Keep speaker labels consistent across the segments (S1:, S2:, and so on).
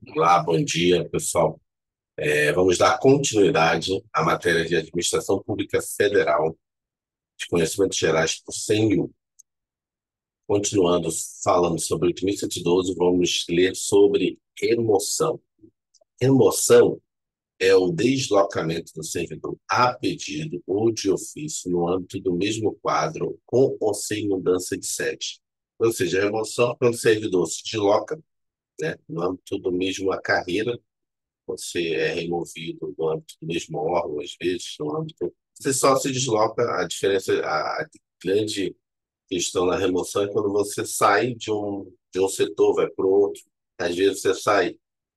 S1: Olá, bom dia, pessoal. Vamos dar continuidade à matéria de Administração Pública Federal de Conhecimentos Gerais por CNU. Continuando falando sobre o item 1112, vamos ler sobre remoção. Remoção é o deslocamento do servidor a pedido ou de ofício no âmbito do mesmo quadro, com ou sem mudança de sede. Ou seja, a remoção é quando o servidor se desloca, né, no âmbito do mesmo carreira. Você é removido no âmbito do mesmo órgão, às vezes, no âmbito. Você só se desloca, a diferença, a grande questão na remoção é quando você sai de um setor, vai para o outro. Às vezes você sai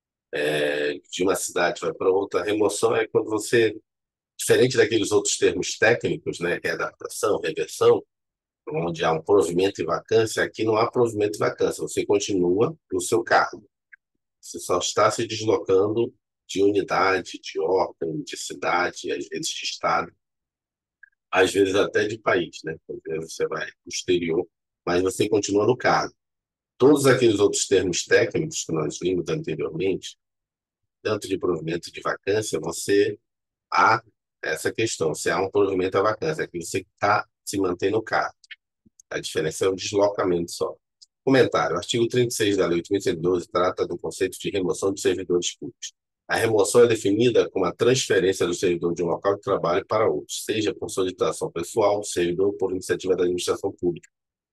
S1: de uma cidade, vai para outra. A remoção é quando você, diferente daqueles outros termos técnicos, né, readaptação, reversão, onde há um provimento e vacância, aqui não há provimento e vacância, você continua no seu cargo. Você só está se deslocando de unidade, de órgão, de cidade, às vezes de estado, às vezes até de país, né? Às vezes você vai para o exterior, mas você continua no cargo. Todos aqueles outros termos técnicos que nós vimos anteriormente, tanto de provimento de vacância, você há essa questão, se há um provimento à vacância, que você está se mantém no cargo. A diferença é o deslocamento só. Comentário. O artigo 36 da Lei 8.112 trata do conceito de remoção de servidores públicos. A remoção é definida como a transferência do servidor de um local de trabalho para outro, seja por solicitação pessoal do servidor ou por iniciativa da administração pública.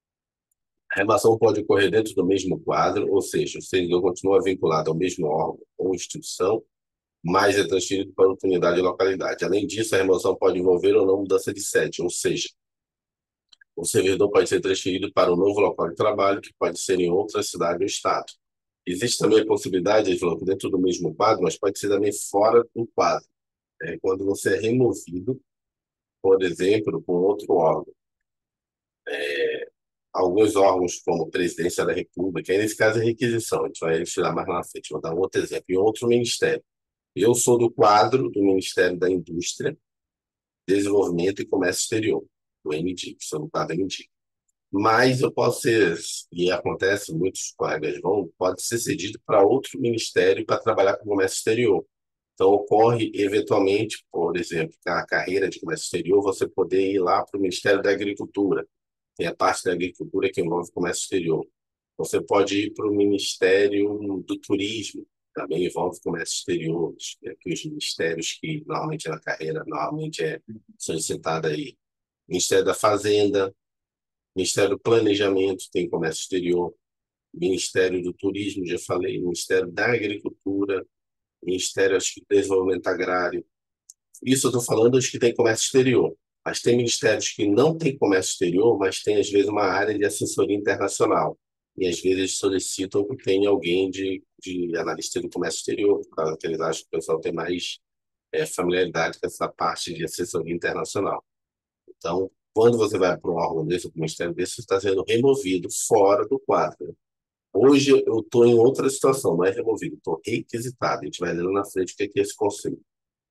S1: A remoção pode ocorrer dentro do mesmo quadro, ou seja, o servidor continua vinculado ao mesmo órgão ou instituição, mas é transferido para outra unidade ou localidade. Além disso, a remoção pode envolver ou não mudança de sede, ou seja, o servidor pode ser transferido para um novo local de trabalho, que pode ser em outra cidade ou estado. Existe também a possibilidade, ele falou, que dentro do mesmo quadro, mas pode ser também fora do quadro. Quando você é removido, por exemplo, por outro órgão. Alguns órgãos, como a Presidência da República, aí nesse caso é requisição, a gente vai estudar mais lá na frente, vou dar um outro exemplo, em outro ministério. Eu sou do quadro do Ministério da Indústria, Desenvolvimento e Comércio Exterior, do MDIC, sou do quadro MDIC. Mas eu posso ser, e acontece, muitos colegas vão, pode ser cedido para outro ministério para trabalhar com comércio exterior. Então, ocorre, eventualmente, por exemplo, na carreira de comércio exterior, você poder ir lá para o Ministério da Agricultura. Tem a parte da agricultura que envolve comércio exterior. Você pode ir para o Ministério do Turismo, também envolve comércio exterior, que os ministérios que normalmente na carreira, normalmente é solicitado aí. Ministério da Fazenda, Ministério do Planejamento, tem comércio exterior, Ministério do Turismo, já falei, Ministério da Agricultura, Ministério acho que, do Desenvolvimento Agrário. Isso eu estou falando dos que têm comércio exterior. Mas tem ministérios que não têm comércio exterior, mas tem, às vezes, uma área de assessoria internacional. E, às vezes, solicitam que tenha alguém de analista do comércio exterior, por causa que eles acham que o pessoal tem mais familiaridade com essa parte de assessoria internacional. Então, quando você vai para um órgão desse, para um ministério desse, você está sendo removido fora do quadro. Hoje eu estou em outra situação, não é removido, estou requisitado. A gente vai lendo na frente o que é esse conceito.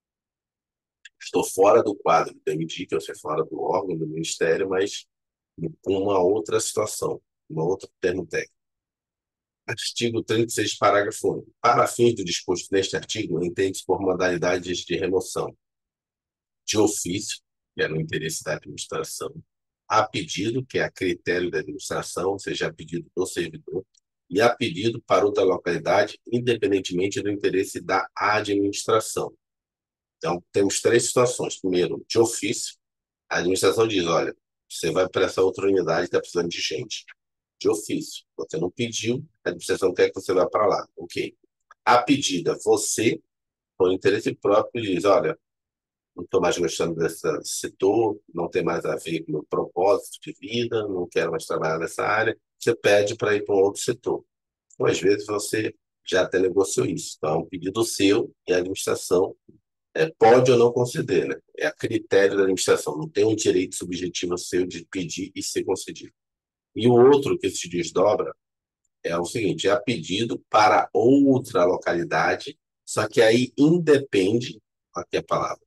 S1: Estou fora do quadro do MD, que eu sei fora do órgão, do ministério, mas com uma outra situação, uma outra termo técnico. Artigo 36, parágrafo 1. Para fins do disposto neste artigo, entende-se por modalidades de remoção de ofício, que é no interesse da administração, a pedido, que é a critério da administração, ou seja, a pedido do servidor, e a pedido para outra localidade, independentemente do interesse da administração. Então, temos três situações. Primeiro, de ofício, a administração diz, olha, você vai para essa outra unidade, está precisando de gente. De ofício. Você não pediu, a administração quer que você vá para lá. Ok. A pedida, você, por interesse próprio, diz, olha, não estou mais gostando desse setor, não tem mais a ver com o meu propósito de vida, não quero mais trabalhar nessa área, você pede para ir para um outro setor. Ou às vezes você já até negociou isso. Então, é um pedido seu e a administração pode ou não conceder, né? É a critério da administração, não tem um direito subjetivo seu de pedir e ser concedido. E o outro que se desdobra é o seguinte, é a pedido para outra localidade, só que aí independe, aqui é a palavra,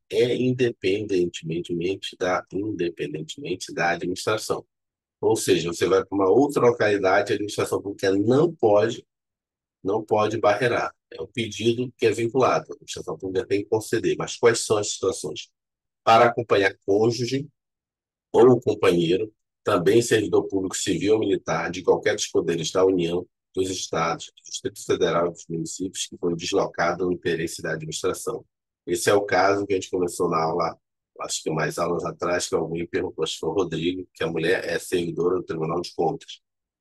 S1: independentemente da administração. Ou seja, você vai para uma outra localidade, a administração pública não pode barrerar. É um pedido que é vinculado. A administração pública tem que conceder. Mas quais são as situações? Para acompanhar cônjuge ou companheiro, também servidor público civil ou militar de qualquer dos poderes da União, dos Estados, do Distrito Federal e dos municípios que foi deslocado no interesse da administração. Esse é o caso que a gente começou na aula, acho que mais aulas atrás, que alguém perguntou, acho que foi o Rodrigo, que a mulher é servidora do Tribunal de Contas.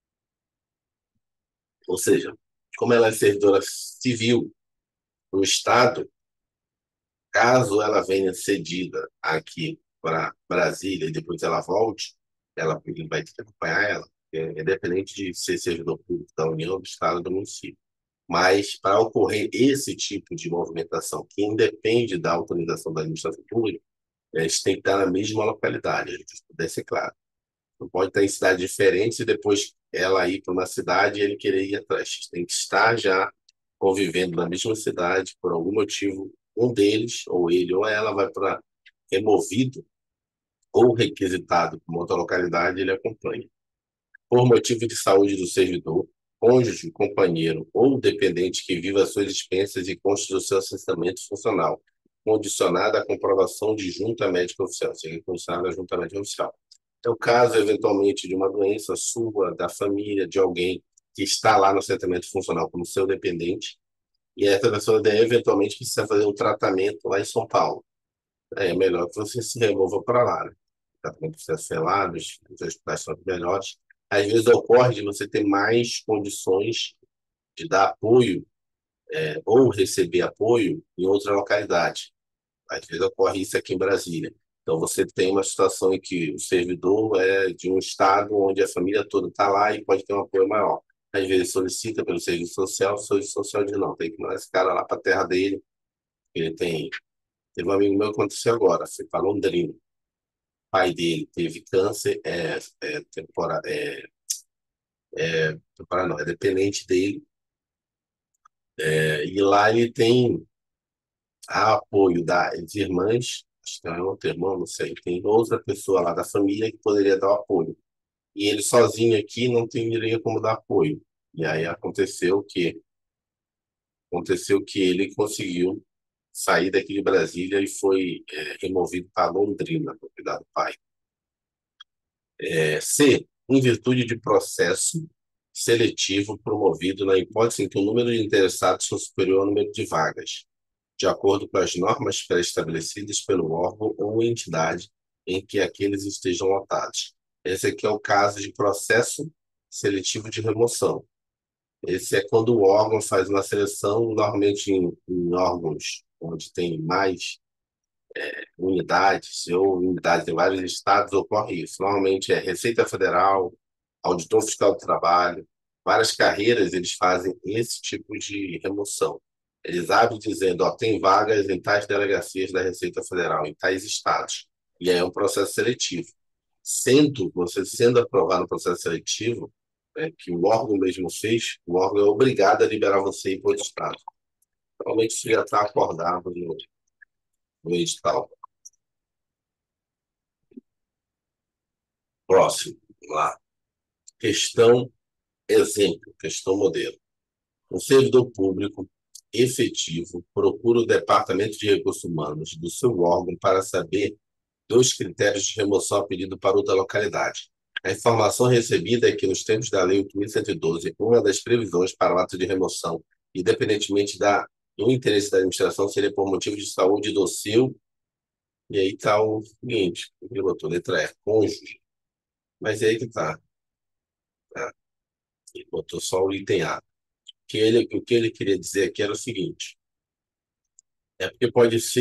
S1: Ou seja, como ela é servidora civil no Estado, caso ela venha cedida aqui para Brasília e depois ela volte, ele vai ter que acompanhar ela, independente de ser servidor público da União, do Estado ou do município. Mas para ocorrer esse tipo de movimentação, que independe da autorização da administração pública, eles têm que estar na mesma localidade, isso deve ser claro. Não pode estar em cidades diferentes e depois ela ir para uma cidade e ele querer ir atrás. Tem que estar já convivendo na mesma cidade por algum motivo. Um deles, ou ele ou ela, vai para removido ou requisitado para outra localidade, ele acompanha. Por motivo de saúde do servidor, cônjuge, companheiro ou dependente que viva as suas dispensas e conste do seu assentamento funcional, condicionada à comprovação de junta médica oficial, seja condicionada à junta médica oficial. É o caso, eventualmente, de uma doença sua, da família, de alguém que está lá no assentamento funcional como seu dependente, e essa pessoa, eventualmente, precisa fazer um tratamento lá em São Paulo. É melhor que você se remova para lá, né? O tratamento precisa ser lá, os hospitais são melhores. Às vezes ocorre de você ter mais condições de dar apoio, ou receber apoio em outra localidade. Às vezes ocorre isso aqui em Brasília. Então, você tem uma situação em que o servidor é de um estado onde a família toda está lá e pode ter um apoio maior. Às vezes solicita pelo serviço social, o serviço social diz não, tem que mandar esse cara lá para a terra dele. Ele tem. Teve um amigo meu que aconteceu agora, foi para Londrina. O pai dele teve câncer, temporário não, é dependente dele. E lá ele tem apoio das irmãs, acho que é outro irmão, não sei, tem outra pessoa lá da família que poderia dar o apoio. E ele sozinho aqui não teria como dar apoio. E aí aconteceu que ele conseguiu sair daqui de Brasília e foi removido para Londrina para cuidar do pai. C, em virtude de processo seletivo promovido na hipótese em que o número de interessados for superior ao número de vagas, de acordo com as normas pré-estabelecidas pelo órgão ou entidade em que aqueles estejam lotados. Esse aqui é o caso de processo seletivo de remoção. Esse é quando o órgão faz uma seleção, normalmente em órgãos onde tem mais unidades ou unidades em vários estados, ocorre isso. Normalmente é Receita Federal, Auditor Fiscal do Trabalho, várias carreiras eles fazem esse tipo de remoção. Eles abrem dizendo, ó, tem vagas em tais delegacias da Receita Federal, em tais estados. E aí é um processo seletivo. Você sendo aprovado no processo seletivo, que o órgão mesmo fez, o órgão é obrigado a liberar você para outro estado. Normalmente isso já está acordado no edital. Próximo, vamos lá. Questão exemplo, questão modelo. Um servidor público efetivo procura o Departamento de Recursos Humanos do seu órgão para saber dos critérios de remoção a pedido para outra localidade. A informação recebida é que, nos termos da Lei 8.112, uma das previsões para o ato de remoção, independentemente do interesse da administração, seria por motivo de saúde do seu. E aí está o seguinte: ele botou letra E, cônjuge. Mas é aí que está. Tá? Ele botou só o item A. O que ele queria dizer aqui era o seguinte: é porque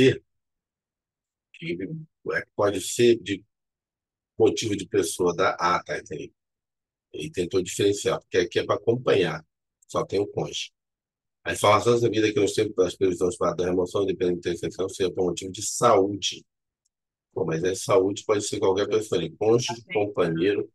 S1: pode ser de motivo de pessoa da. Ah, tá, entendi. Ele tentou diferenciar, porque aqui é para acompanhar, só tem o cônjuge. A informação recebida que nos tempos das previsões para a remoção independente de exceção seja por motivo de saúde. Pô, mas é saúde, pode ser qualquer pessoa ali, cônjuge, companheiro,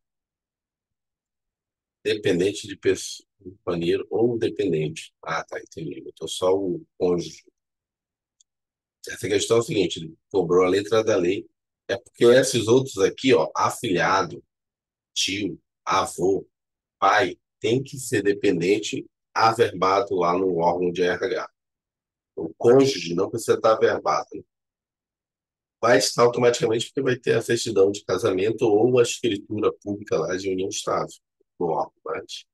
S1: dependente de pessoa, companheiro ou dependente. Ah, tá, entendi. Botou só o cônjuge. Essa questão é o seguinte, ele cobrou a letra da lei, é porque esses outros aqui, ó, afilhado, tio, avô, pai, tem que ser dependente averbado lá no órgão de RH. O cônjuge não precisa estar averbado, né? Vai estar automaticamente porque vai ter a certidão de casamento ou a escritura pública lá de união estável no órgão, mas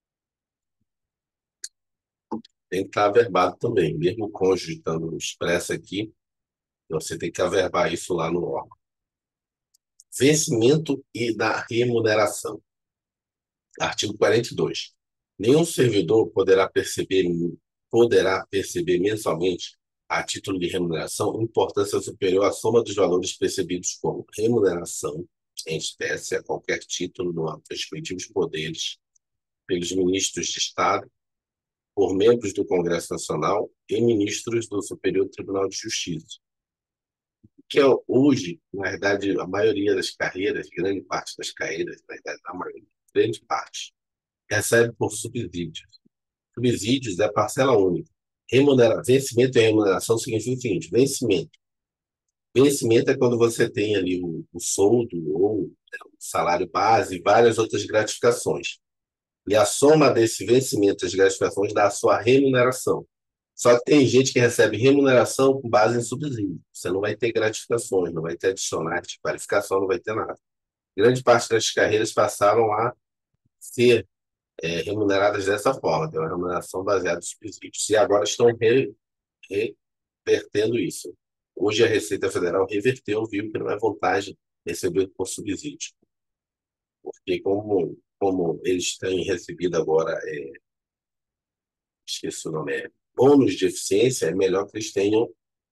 S1: tem que estar averbado também, mesmo o cônjuge estando expresso aqui, você tem que averbar isso lá no órgão. Vencimento e da remuneração. Artigo 42. Nenhum servidor poderá perceber mensalmente, a título de remuneração, importância superior à soma dos valores percebidos como remuneração em espécie a qualquer título no âmbito dos respectivos poderes pelos ministros de Estado, por membros do Congresso Nacional e ministros do Superior Tribunal de Justiça. Que é hoje, na verdade, a maioria das carreiras, grande parte das carreiras, na verdade, a maioria, grande parte, recebe por subsídios. Subsídios é parcela única. Vencimento e remuneração significa o seguinte: vencimento. Vencimento é quando você tem ali o soldo ou o salário base e várias outras gratificações. E a soma desse vencimento das gratificações dá a sua remuneração. Só que tem gente que recebe remuneração com base em subsídio. Você não vai ter gratificações, não vai ter adicionais de qualificação, não vai ter nada. Grande parte das carreiras passaram a ser remuneradas dessa forma, tem uma remuneração baseada em subsídios. E agora estão revertendo isso. Hoje a Receita Federal reverteu, viu que não é vantagem receber por subsídio. Porque como eles têm recebido agora, esqueci o nome, bônus de eficiência, é melhor que eles tenham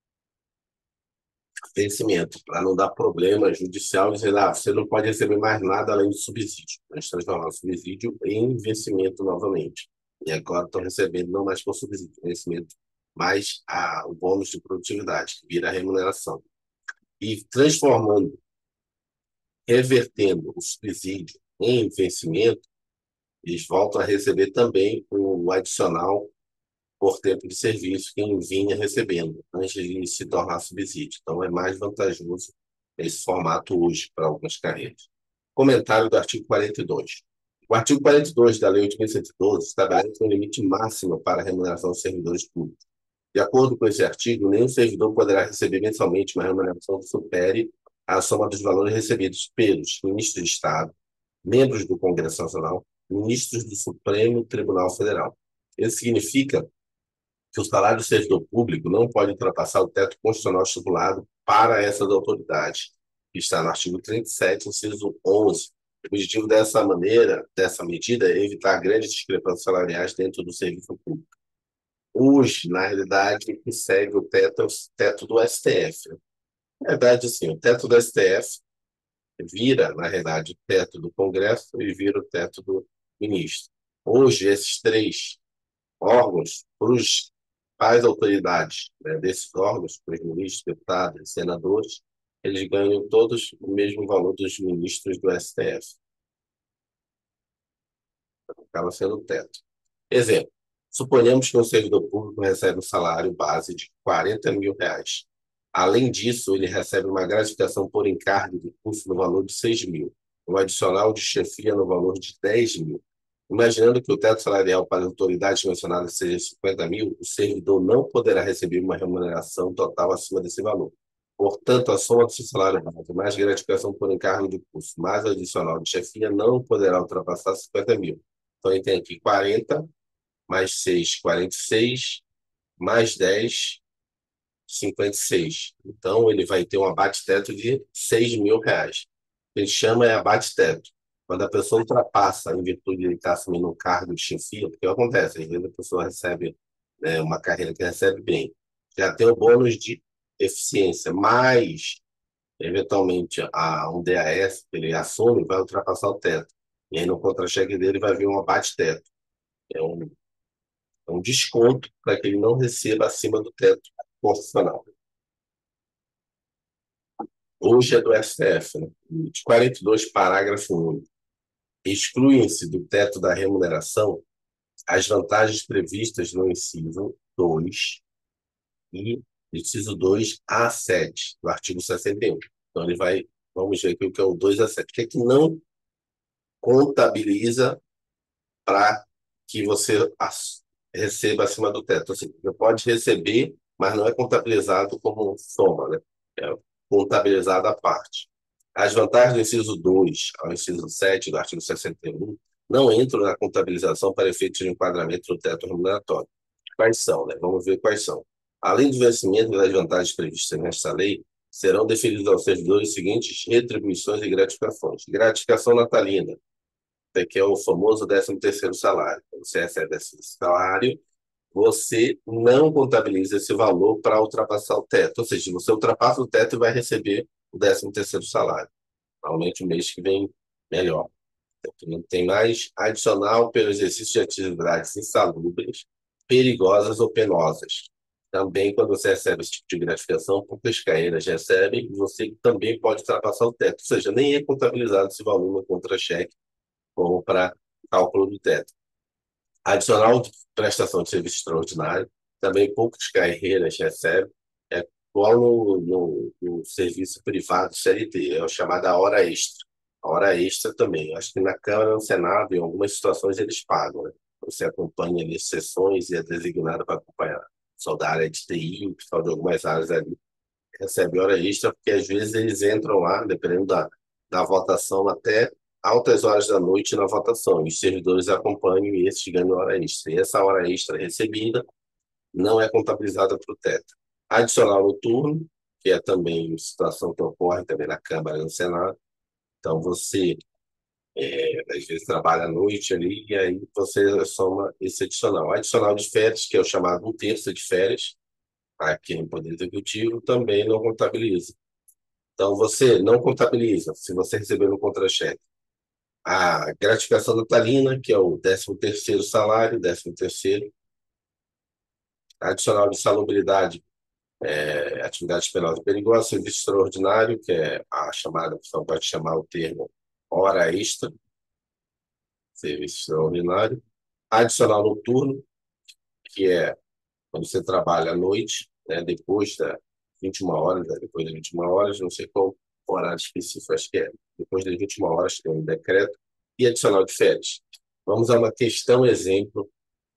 S1: vencimento, para não dar problema judicial, dizer, você não pode receber mais nada além do subsídio. Nós transformamos o subsídio em vencimento novamente. E agora estão recebendo não mais por subsídio, vencimento, mas o bônus de produtividade, que vira a remuneração. E transformando, revertendo o subsídio em vencimento, eles voltam a receber também o adicional por tempo de serviço quem vinha recebendo, antes de se tornar subsídio. Então, é mais vantajoso esse formato hoje para algumas carreiras. Comentário do artigo 42. O artigo 42 da Lei 8.112 estabelece um limite máximo para a remuneração dos servidores públicos. De acordo com esse artigo, nenhum servidor poderá receber mensalmente uma remuneração que supere a soma dos valores recebidos pelos ministros de Estado, membros do Congresso Nacional, ministros do Supremo Tribunal Federal. Isso significa que o salário do servidor público não pode ultrapassar o teto constitucional estipulado para essas autoridades, que está no artigo 37, inciso 11. O objetivo dessa medida, é evitar grandes discrepâncias salariais dentro do serviço público. Hoje, na realidade, o que segue o teto é o teto do STF. Na verdade, assim, o teto do STF vira, na realidade, o teto do Congresso e vira o teto do ministro. Hoje, esses três órgãos, para os as autoridades, né, desses órgãos, os ministros, deputados, senadores, eles ganham todos o mesmo valor dos ministros do STF. Acaba sendo o teto. Exemplo, suponhamos que um servidor público recebe um salário base de R$ 40.000. Além disso, ele recebe uma gratificação por encargo de curso no valor de 6.000, um adicional de chefia no valor de 10.000. Imaginando que o teto salarial para as autoridades mencionadas seja 50.000, o servidor não poderá receber uma remuneração total acima desse valor. Portanto, a soma do seu salário base, mais gratificação por encargo de curso, mais o adicional de chefia, não poderá ultrapassar 50.000. Então, ele tem aqui 40, mais 6, 46, mais 10, 56. Então, ele vai ter um abate-teto de R$ 6.000. A gente chama abate-teto. Quando a pessoa ultrapassa, em virtude de estar assumindo um cargo de chefia, porque acontece, às vezes a pessoa recebe, né, uma carreira que recebe bem, já tem o bônus de eficiência, mas, eventualmente, um DAS que ele assume vai ultrapassar o teto. E aí, no contra-cheque dele, vai vir um abate-teto. É um desconto para que ele não receba acima do teto constitucional. Hoje é do STF, né? De 42, parágrafo único. Excluem-se do teto da remuneração as vantagens previstas no inciso 2 e inciso 2 a 7 do artigo 61. Então, vamos ver aqui o que é o 2 a 7. O que é que não contabiliza para que você receba acima do teto. Ou seja, você pode receber, mas não é contabilizado como soma, né? É contabilizado à parte. As vantagens do inciso 2 ao inciso 7 do artigo 61 não entram na contabilização para efeitos de enquadramento do teto remuneratório. Quais são, né? Vamos ver quais são. Além do vencimento das vantagens previstas nesta lei, serão definidos aos servidores os seguintes retribuições e gratificações. Gratificação natalina, que é o famoso 13º salário. Você recebe esse salário, você não contabiliza esse valor para ultrapassar o teto. Ou seja, você ultrapassa o teto e vai receber o 13º salário. Normalmente o mês que vem, melhor. Não tem mais adicional pelo exercício de atividades insalubres, perigosas ou penosas. Também, quando você recebe esse tipo de gratificação, poucas carreiras recebem, você também pode ultrapassar o teto. Ou seja, nem é contabilizado esse valor no contra-cheque como para cálculo do teto. Adicional de prestação de serviço extraordinário, também poucas carreiras recebem, é igual no serviço privado CLT, é o chamado hora extra. A hora extra também, acho que na Câmara e no Senado, em algumas situações, eles pagam, né? Você acompanha ali sessões e é designado para acompanhar. Pessoal da área de TI, o pessoal de algumas áreas ali recebe hora extra, porque às vezes eles entram lá, dependendo da votação, até altas horas da noite na votação. E os servidores acompanham e esses ganham hora extra. E essa hora extra recebida não é contabilizada para o teto. Adicional noturno, que é também uma situação que ocorre também na Câmara e no Senado. Então, você, às vezes, trabalha à noite ali e aí você soma esse adicional. Adicional de férias, que é o chamado 1/3 de férias, aqui no Poder Executivo, também não contabiliza. Então, você não contabiliza, se você receber no contra-cheque, a gratificação natalina, que é o 13º salário, 13º, adicional de salubridade, atividade penal perigosa, serviço extraordinário, que é a chamada, o pessoal pode chamar o termo hora extra, serviço extraordinário, adicional noturno, que é quando você trabalha à noite, né, depois da 21 horas, né, depois das 21 horas, não sei qual horário específico, acho que é depois das 21 horas, tem um decreto, e adicional de férias. Vamos a uma questão exemplo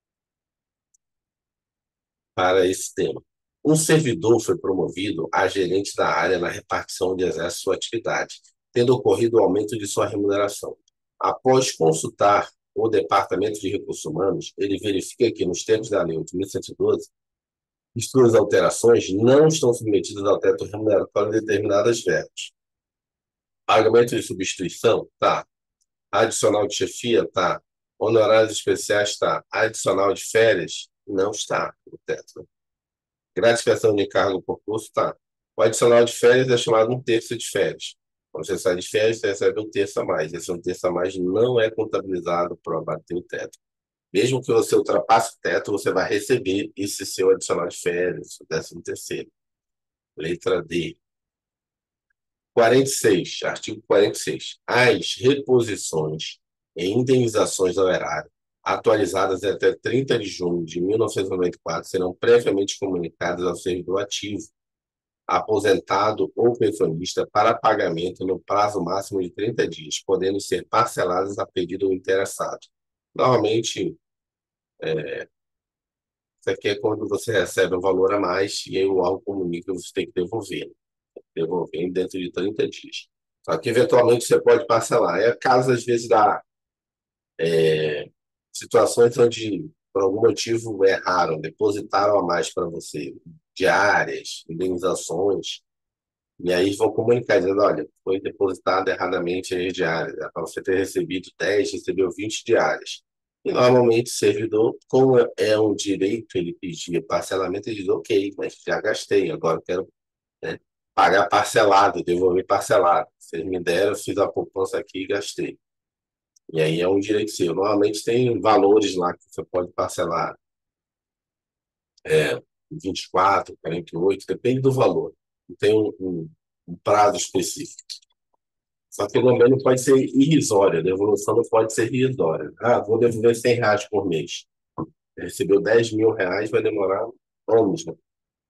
S1: para esse tema. Um servidor foi promovido a gerente da área na repartição onde exerce sua atividade, tendo ocorrido o aumento de sua remuneração. Após consultar o Departamento de Recursos Humanos, ele verifica que, nos termos da Lei 8.112, suas alterações não estão submetidas ao teto remuneratório de determinadas verbas. Pagamento de substituição? Tá. Adicional de chefia? Tá. Honorários especiais? Tá. Adicional de férias? Não está no teto. Gratificação de encargo por curso? Tá. O adicional de férias é chamado 1/3 de férias. Quando você sai de férias, você recebe 1/3 a mais. Esse 1/3 a mais não é contabilizado para abater o teto. Mesmo que você ultrapasse o teto, você vai receber esse seu adicional de férias, o 13º. Letra D. 46, artigo 46. As reposições e indenizações ao erário atualizadas até 30 de junho de 1994 serão previamente comunicadas ao servidor ativo, aposentado ou pensionista para pagamento no prazo máximo de 30 dias, podendo ser parceladas a pedido do interessado. Normalmente, isso aqui é quando você recebe um valor a mais e aí o órgão comunica que você tem que devolver dentro de 30 dias. Só que, eventualmente, você pode parcelar. É caso, às vezes, da situações onde, por algum motivo, erraram, depositaram a mais para você, diárias, indenizações, e aí vão comunicar, dizendo, olha, foi depositado erradamente as diárias, para você ter recebido 10, recebeu 20 diárias. E, normalmente, o servidor, como é um direito, ele pedia parcelamento, ele diz, ok, mas já gastei, agora eu quero, né, pagar parcelado, devolver parcelado. Vocês me deram, eu fiz a poupança aqui e gastei. E aí é um direito seu. Normalmente tem valores lá que você pode parcelar, 24, 48, depende do valor. Não tem um prazo específico. Só que também não pode ser irrisória, a devolução não pode ser irrisória. Ah, vou devolver R$ 100 por mês. Recebeu R$ 10.000, vai demorar anos, né?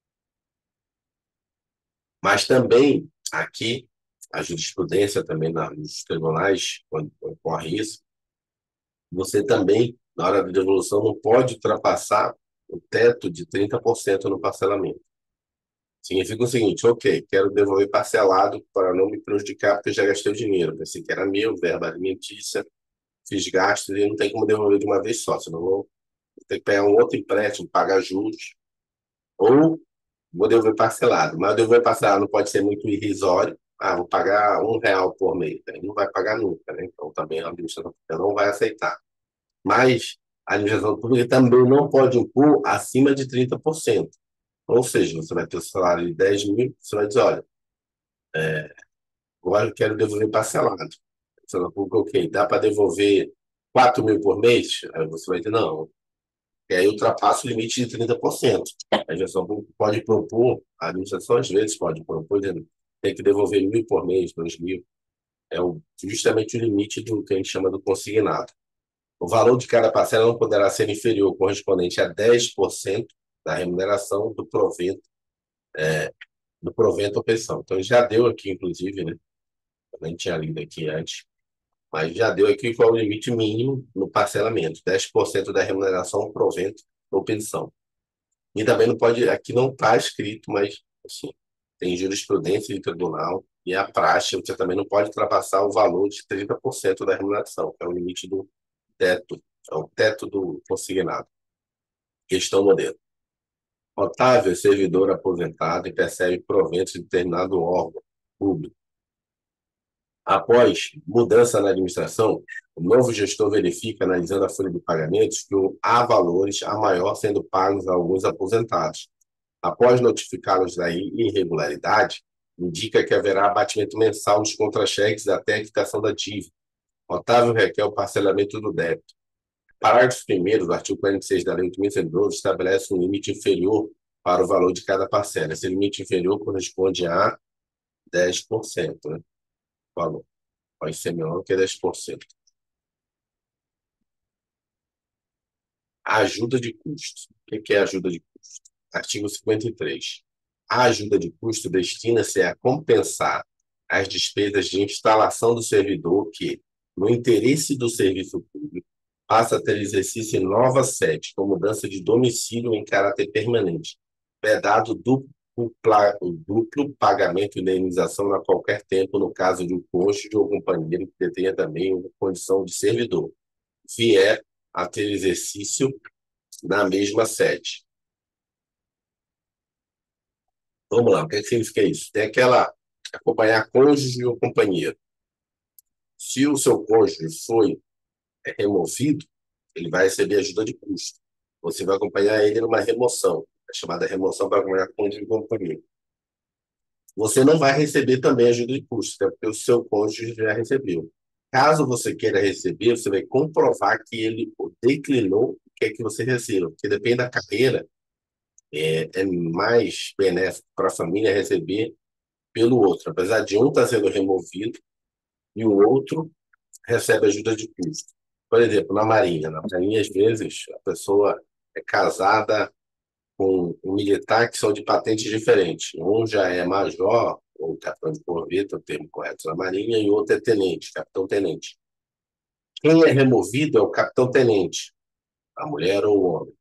S1: Mas também, aqui, a jurisprudência também nos tribunais, quando ocorre isso, você também Na hora da devolução, não pode ultrapassar o teto de 30% no parcelamento. Significa o seguinte: ok, quero devolver parcelado para não me prejudicar, porque eu já gastei o dinheiro. Pensei que era meu, verba alimentícia, fiz gastos e não tem como devolver de uma vez só, senão vou ter que pegar um outro empréstimo, pagar juros, ou vou devolver parcelado. Mas o devolver parcelado não pode ser muito irrisório. Ah, vou pagar R$ 1 por mês. Aí não vai pagar nunca, né? Então também a administração pública não vai aceitar. Mas a administração pública também não pode impor acima de 30%. Ou seja, você vai ter o salário de 10 mil, você vai dizer, olha, agora eu quero devolver parcelado. A administração pública, ok, dá para devolver 4 mil por mês? Aí você vai dizer, não. E aí ultrapassa o limite de 30%. A administração pública pode propor, a administração às vezes pode propor, dizendo, tem que devolver 1.000 por mês, 2.000. Justamente o limite do que a gente chama do consignado. O valor de cada parcela não poderá ser inferior, correspondente a 10% da remuneração do provento ou pensão. Então, já deu aqui, inclusive, né? Eu nem tinha lido aqui antes, mas já deu aqui qual é o limite mínimo no parcelamento: 10% da remuneração, provento ou pensão. E também não pode, aqui não está escrito, mas assim, tem jurisprudência de tribunal e a praxe, você também não pode ultrapassar o valor de 30% da remuneração, que é o limite do teto, é o teto do consignado. Questão modelo. Otávio é servidor aposentado e percebe proventos de determinado órgão público. Após mudança na administração, o novo gestor verifica, analisando a folha de pagamentos, que há valores a maior sendo pagos a alguns aposentados. Após notificá-los da irregularidade, indica que haverá abatimento mensal dos contra-cheques até a quitação da dívida. Otávio requer o parcelamento do débito. Parágrafo 1º do artigo 46 da Lei 8.112 estabelece um limite inferior para o valor de cada parcela. Esse limite inferior corresponde a 10%, né? O valor pode ser menor que 10%. Ajuda de custo. O que é ajuda de custo? Artigo 53. A ajuda de custo destina-se a compensar as despesas de instalação do servidor que, no interesse do serviço público, passa a ter exercício em nova sede, com mudança de domicílio em caráter permanente, vedado duplo pagamento de indenização a qualquer tempo, no caso de um cônjuge ou companheiro que detenha também uma condição de servidor, vier a ter exercício na mesma sede. Vamos lá, o que significa isso? Tem aquela acompanhar cônjuge ou companheiro. Se o seu cônjuge foi removido, ele vai receber ajuda de custo. Você vai acompanhar ele numa remoção, é chamada remoção para acompanhar cônjuge e companheiro. Você não vai receber também ajuda de custo, até porque o seu cônjuge já recebeu. Caso você queira receber, você vai comprovar que ele declinou o que é que você receba, porque depende da carreira, é mais benéfico para a família receber pelo outro, apesar de um estar sendo removido e o outro recebe ajuda de custo. Por exemplo, na Marinha, às vezes, a pessoa é casada com um militar que são de patentes diferentes. Um já é major, ou capitão de corveta, o termo correto na Marinha, e o outro é tenente, capitão-tenente. Quem é removido é o capitão-tenente, a mulher ou o homem.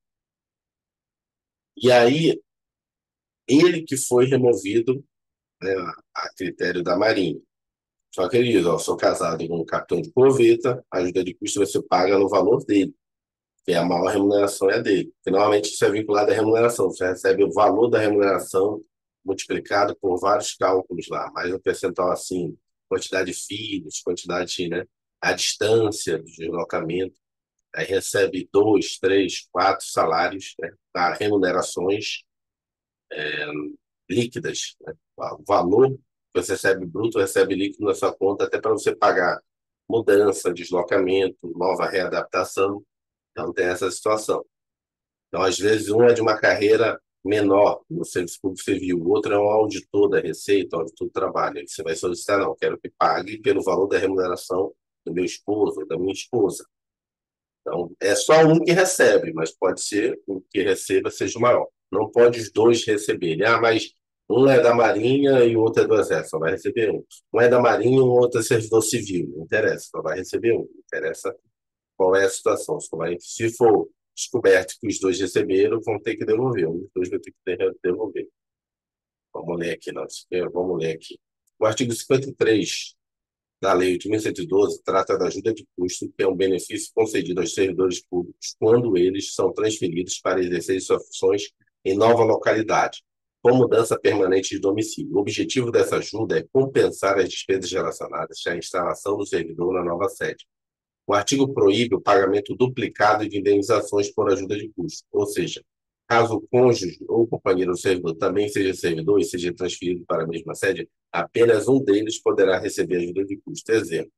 S1: E aí, ele que foi removido, né, a critério da Marinha. Só que ele diz, ó, sou casado com um capitão de corveta, a ajuda de custo você paga no valor dele, que a maior remuneração é a dele. Porque normalmente isso é vinculado à remuneração, você recebe o valor da remuneração multiplicado por vários cálculos lá, mais um percentual assim, quantidade de filhos, quantidade, né, a distância do deslocamento, aí recebe 2, 3, 4 salários, né, para remunerações líquidas, né? O valor que você recebe bruto, recebe líquido na sua conta, até para você pagar mudança, deslocamento, nova readaptação. Então, tem essa situação. Então, às vezes, um é de uma carreira menor no serviço público civil, o outro é um auditor da Receita, auditor do trabalho. Aí você vai solicitar, não, quero que pague pelo valor da remuneração do meu esposo, da minha esposa. Então, é só um que recebe, mas pode ser o que receba seja o maior. Não pode os dois receberem. Ah, mas um é da Marinha e o outro é do Exército, só vai receber um. Um é da Marinha e o outro é servidor civil, não interessa, só vai receber um. Interessa qual é a situação. Se for descoberto que os dois receberam, vão ter que devolver. Um dos dois vai ter que devolver. Vamos ler aqui, vamos ler aqui. O artigo 53 da Lei 8.112 trata da ajuda de custo, que é um benefício concedido aos servidores públicos quando eles são transferidos para exercer suas funções em nova localidade, com mudança permanente de domicílio. O objetivo dessa ajuda é compensar as despesas relacionadas à instalação do servidor na nova sede. O artigo proíbe o pagamento duplicado de indenizações por ajuda de custo, ou seja, caso o cônjuge ou o companheiro do servidor também seja servidor e seja transferido para a mesma sede, apenas um deles poderá receber ajuda de custo. Exemplo.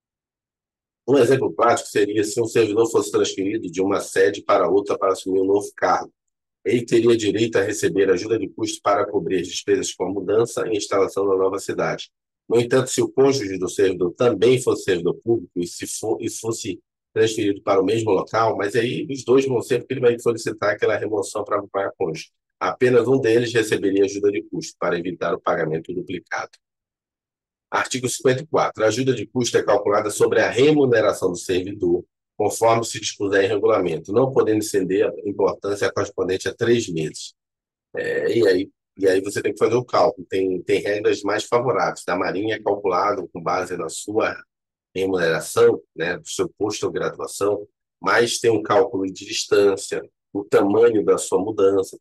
S1: Um exemplo prático seria se um servidor fosse transferido de uma sede para outra para assumir um novo cargo. Ele teria direito a receber ajuda de custo para cobrir as despesas com a mudança e instalação na nova cidade. No entanto, se o cônjuge do servidor também fosse servidor público e fosse transferido para o mesmo local, mas aí os dois vão ser, porque ele vai solicitar aquela remoção para o cônjuge. Apenas um deles receberia ajuda de custo para evitar o pagamento duplicado. Artigo 54. A ajuda de custo é calculada sobre a remuneração do servidor, conforme se dispuser em regulamento, não podendo exceder a importância correspondente a 3 meses. E aí você tem que fazer o cálculo. Tem regras mais favoráveis. Da Marinha é calculado com base na sua remuneração, né, do seu posto ou graduação, mas tem um cálculo de distância, o tamanho da sua mudança,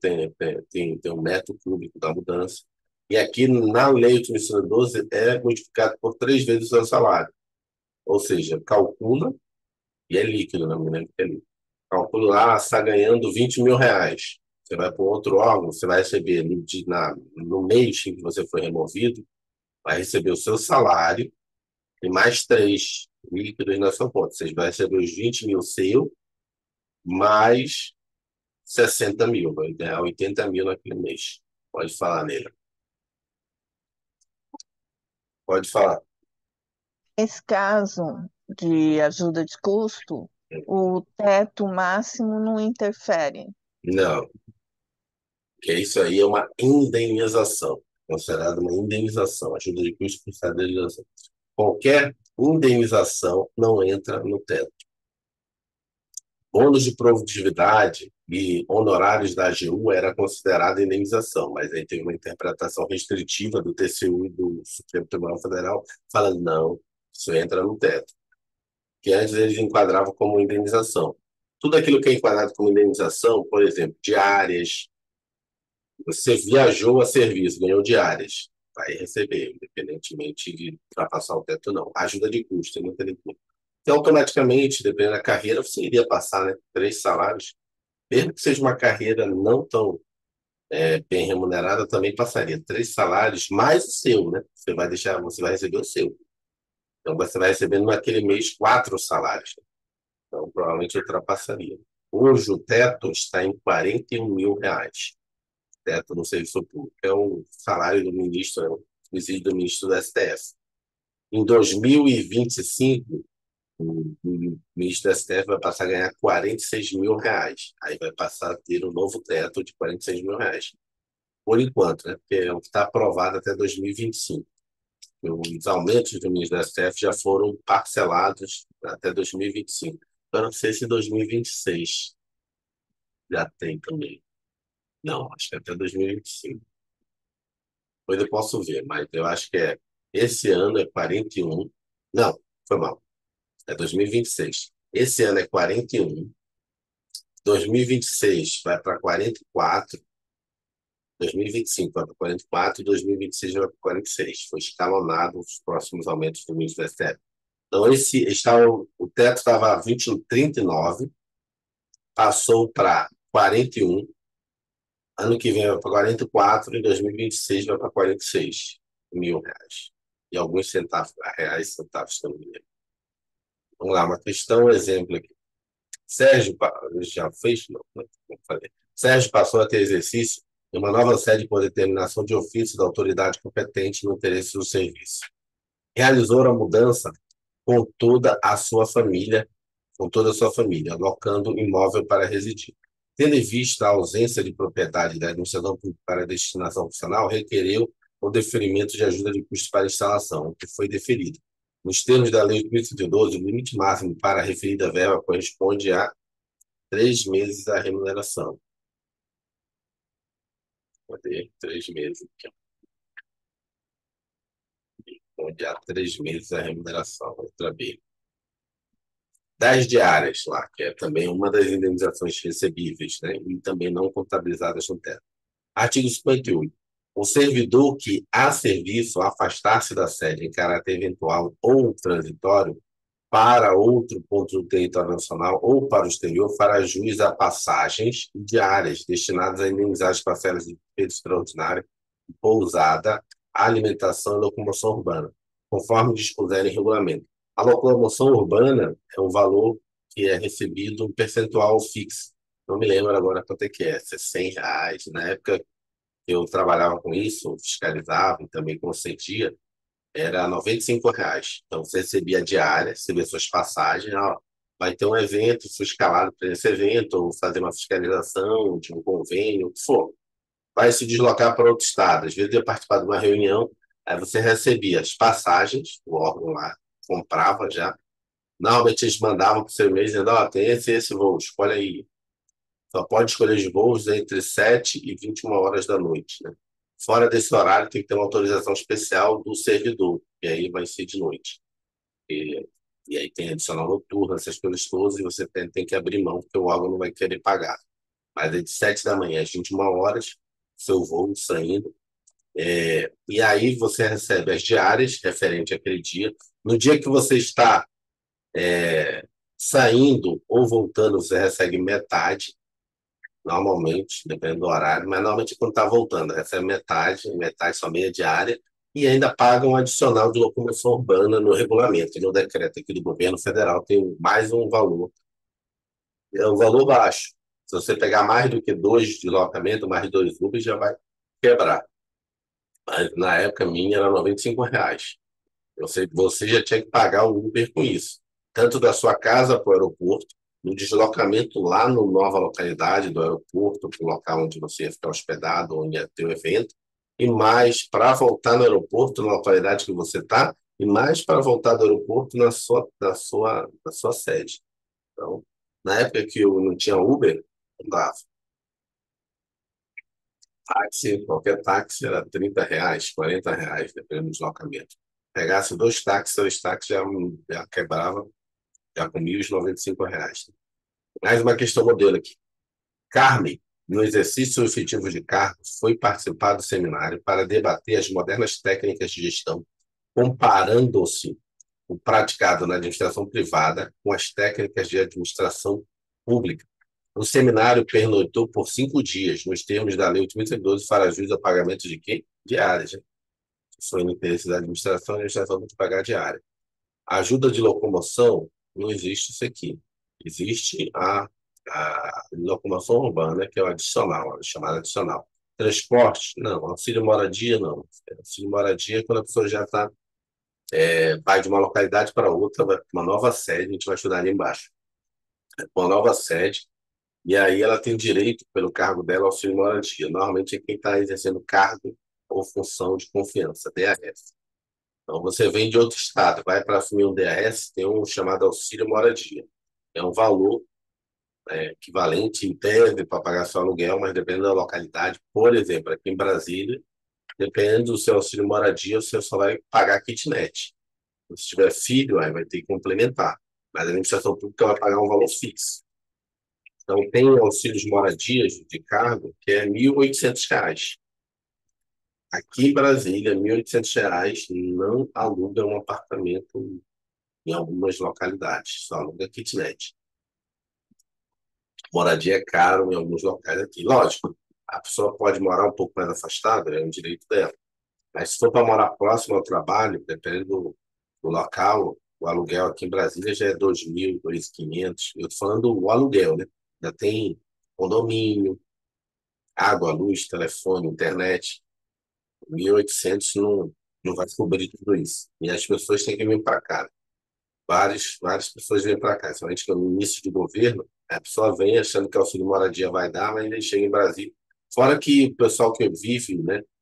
S1: tem um metro cúbico da mudança. E aqui, na Lei 8.112, é multiplicado por 3 vezes o seu salário. Ou seja, calcula, e é líquido, não me lembro que é líquido. Calcula lá, está ganhando 20 mil reais. Você vai para outro órgão, você vai receber no mês em que você foi removido, vai receber o seu salário e mais 3 líquidos na sua conta. Você vai receber os 20 mil seu, mais 60 mil, vai ganhar 80 mil naquele mês. Pode falar nele. Pode falar.
S2: Nesse caso de ajuda de custo, o teto máximo não interfere.
S1: Não, que isso aí é uma indenização, considerada uma indenização, ajuda de custo considerada indenização. Qualquer indenização não entra no teto. Bônus de produtividade e honorários da AGU era considerada indenização, mas aí teve uma interpretação restritiva do TCU e do Supremo Tribunal Federal falando, não, isso entra no teto. Que antes eles enquadravam como indenização. Tudo aquilo que é enquadrado como indenização, por exemplo, diárias, você viajou a serviço, ganhou diárias, vai receber, independentemente de ultrapassar o teto, não. Ajuda de custo, independentemente. Então, automaticamente, dependendo da carreira, você iria passar, né, 3 salários. Mesmo que seja uma carreira não tão bem remunerada, também passaria 3 salários mais o seu, né? Você vai receber o seu. Então, você vai receber naquele mês 4 salários. Então, provavelmente ultrapassaria. Hoje, o teto está em 41 mil reais. Teto no serviço público. É o salário do ministro, é o subsídio do ministro do STF. Em 2025, o ministro do STF vai passar a ganhar 46 mil reais. Aí vai passar a ter um novo teto de 46 mil reais. Por enquanto, né? Porque é o que está aprovado até 2025. Os aumentos do ministro do STF já foram parcelados até 2025. Eu não sei se 2026 já tem também. Não, acho que até 2025. Depois eu posso ver, mas eu acho que esse ano é 41. Não, foi mal. É 2026. Esse ano é 41. 2026 vai para 44. 2025 vai para 44 e 2026 vai para 46. Foi escalonado os próximos aumentos do ministro do STF. Então, o teto estava a 39, passou para 41, ano que vem vai para 44 e 2026 vai para 46 mil reais. E alguns centavos, reais, centavos também. Vamos lá, uma questão, um exemplo aqui. Sérgio, já fez? Não, não falei. Sérgio passou a ter exercício em uma nova sede por determinação de ofício da autoridade competente no interesse do serviço. Realizou a mudança com toda a sua família, alocando imóvel para residir. Tendo em vista a ausência de propriedade da administração pública para destinação funcional, requereu o deferimento de ajuda de custo para instalação, o que foi deferido. Nos termos da Lei de 2012, o limite máximo para a referida verba corresponde a 3 meses a remuneração. Cadê? 3 meses. Corresponde a 3 meses a remuneração. Letra B. Das diárias lá, que é também uma das indenizações recebíveis, né? E também não contabilizadas no teto. Artigo 58. O servidor que, a serviço, afastar-se da sede em caráter eventual ou transitório para outro ponto do território nacional ou para o exterior, fará jus a passagens diárias destinadas a indenizar as parcelas de despesa extraordinária, pousada, alimentação e locomoção urbana, conforme dispuser em regulamento. A locomoção urbana é um valor que é recebido um percentual fixo. Não me lembro agora quanto é que é, se é R$ 100. Na época que eu trabalhava com isso, fiscalizava e também consentia, era R$ 95. Então, você recebia a diária, recebia suas passagens, ó, vai ter um evento, fui escalado para esse evento, ou fazer uma fiscalização de um convênio, o que for. Vai se deslocar para outro estado. Às vezes, ia participar de uma reunião, aí você recebia as passagens, o órgão lá comprava já. Normalmente, eles mandavam para o seu e-mail dizendo, ó, tem esse voo, escolhe aí. Só pode escolher os voos entre 7 e 21 horas da noite, né? Fora desse horário, tem que ter uma autorização especial do servidor, e aí vai ser de noite. E aí tem adicional noturno, essas coisas todas, e você tem que abrir mão, porque o órgão não vai querer pagar. Mas é de 7 da manhã às 21 horas, seu voo saindo. E aí você recebe as diárias referente àquele dia. No dia que você está saindo ou voltando, você recebe metade, normalmente, dependendo do horário, mas normalmente quando está voltando, recebe metade, metade só meia diária, e ainda paga um adicional de locomoção urbana no regulamento. No decreto aqui do governo federal tem mais um valor. É um valor baixo. Se você pegar mais do que 2 deslocamentos, mais 2 Uber, já vai quebrar. Mas na época minha era R$ 95. Você já tinha que pagar o Uber com isso. Tanto da sua casa para o aeroporto, no deslocamento lá na nova localidade do aeroporto, para o local onde você ia ficar hospedado, onde ia ter o evento, e mais para voltar no aeroporto, na localidade que você está, e mais para voltar do aeroporto na sua sede. Então, na época que eu não tinha Uber, não dava. Táxi, qualquer táxi era R$ 30, R$ 40, dependendo do deslocamento. Pegasse 2 táxis, 3 táxis já quebrava, já com R$ 1.095. Mais uma questão modelo aqui. Carmen, no exercício efetivo de cargo, foi participar do seminário para debater as modernas técnicas de gestão, comparando-se o praticado na administração privada com as técnicas de administração pública. O seminário pernoitou por 5 dias, nos termos da Lei 8.012, para jus a pagamento de quê? Diárias. Né? Se foi no interesse da administração, a administração tem que pagar diária. Ajuda de locomoção, não existe isso aqui. Existe a locomoção urbana, que é o adicional, a chamada adicional. Transporte, não. Auxílio moradia, não. Auxílio moradia é quando a pessoa já vai de uma localidade para outra, vai para uma nova sede, a gente vai estudar ali embaixo. Uma nova sede, e aí ela tem direito, pelo cargo dela, ao auxílio moradia. Normalmente é quem está exercendo cargo ou função de confiança, DAS. Então, você vem de outro estado, vai para assumir um DAS, tem um chamado auxílio moradia. É um valor equivalente, em tese, para pagar seu aluguel, mas depende da localidade. Por exemplo, aqui em Brasília, dependendo do seu auxílio moradia, você só vai pagar kitnet. Se tiver filho, aí vai ter que complementar. Mas a administração pública vai pagar um valor fixo. Então, tem auxílios moradias de cargo que é R$ 1.800. Aqui em Brasília, R$ 1.800 não aluga um apartamento em algumas localidades, só aluga kitnet. Moradia é caro em alguns locais aqui. Lógico, a pessoa pode morar um pouco mais afastada, é um direito dela. Mas se for para morar próximo ao trabalho, dependendo do local, o aluguel aqui em Brasília já é 2.000, 2.500. Eu estou falando do aluguel, né? Já tem condomínio, água, luz, telefone, internet. 1.800 não vai cobrir tudo isso. E as pessoas têm que vir para cá. Várias pessoas vêm para cá, somente no início de governo, a pessoa vem achando que o auxílio moradia vai dar, mas ainda chega em Brasília. Fora que o pessoal que vive, né,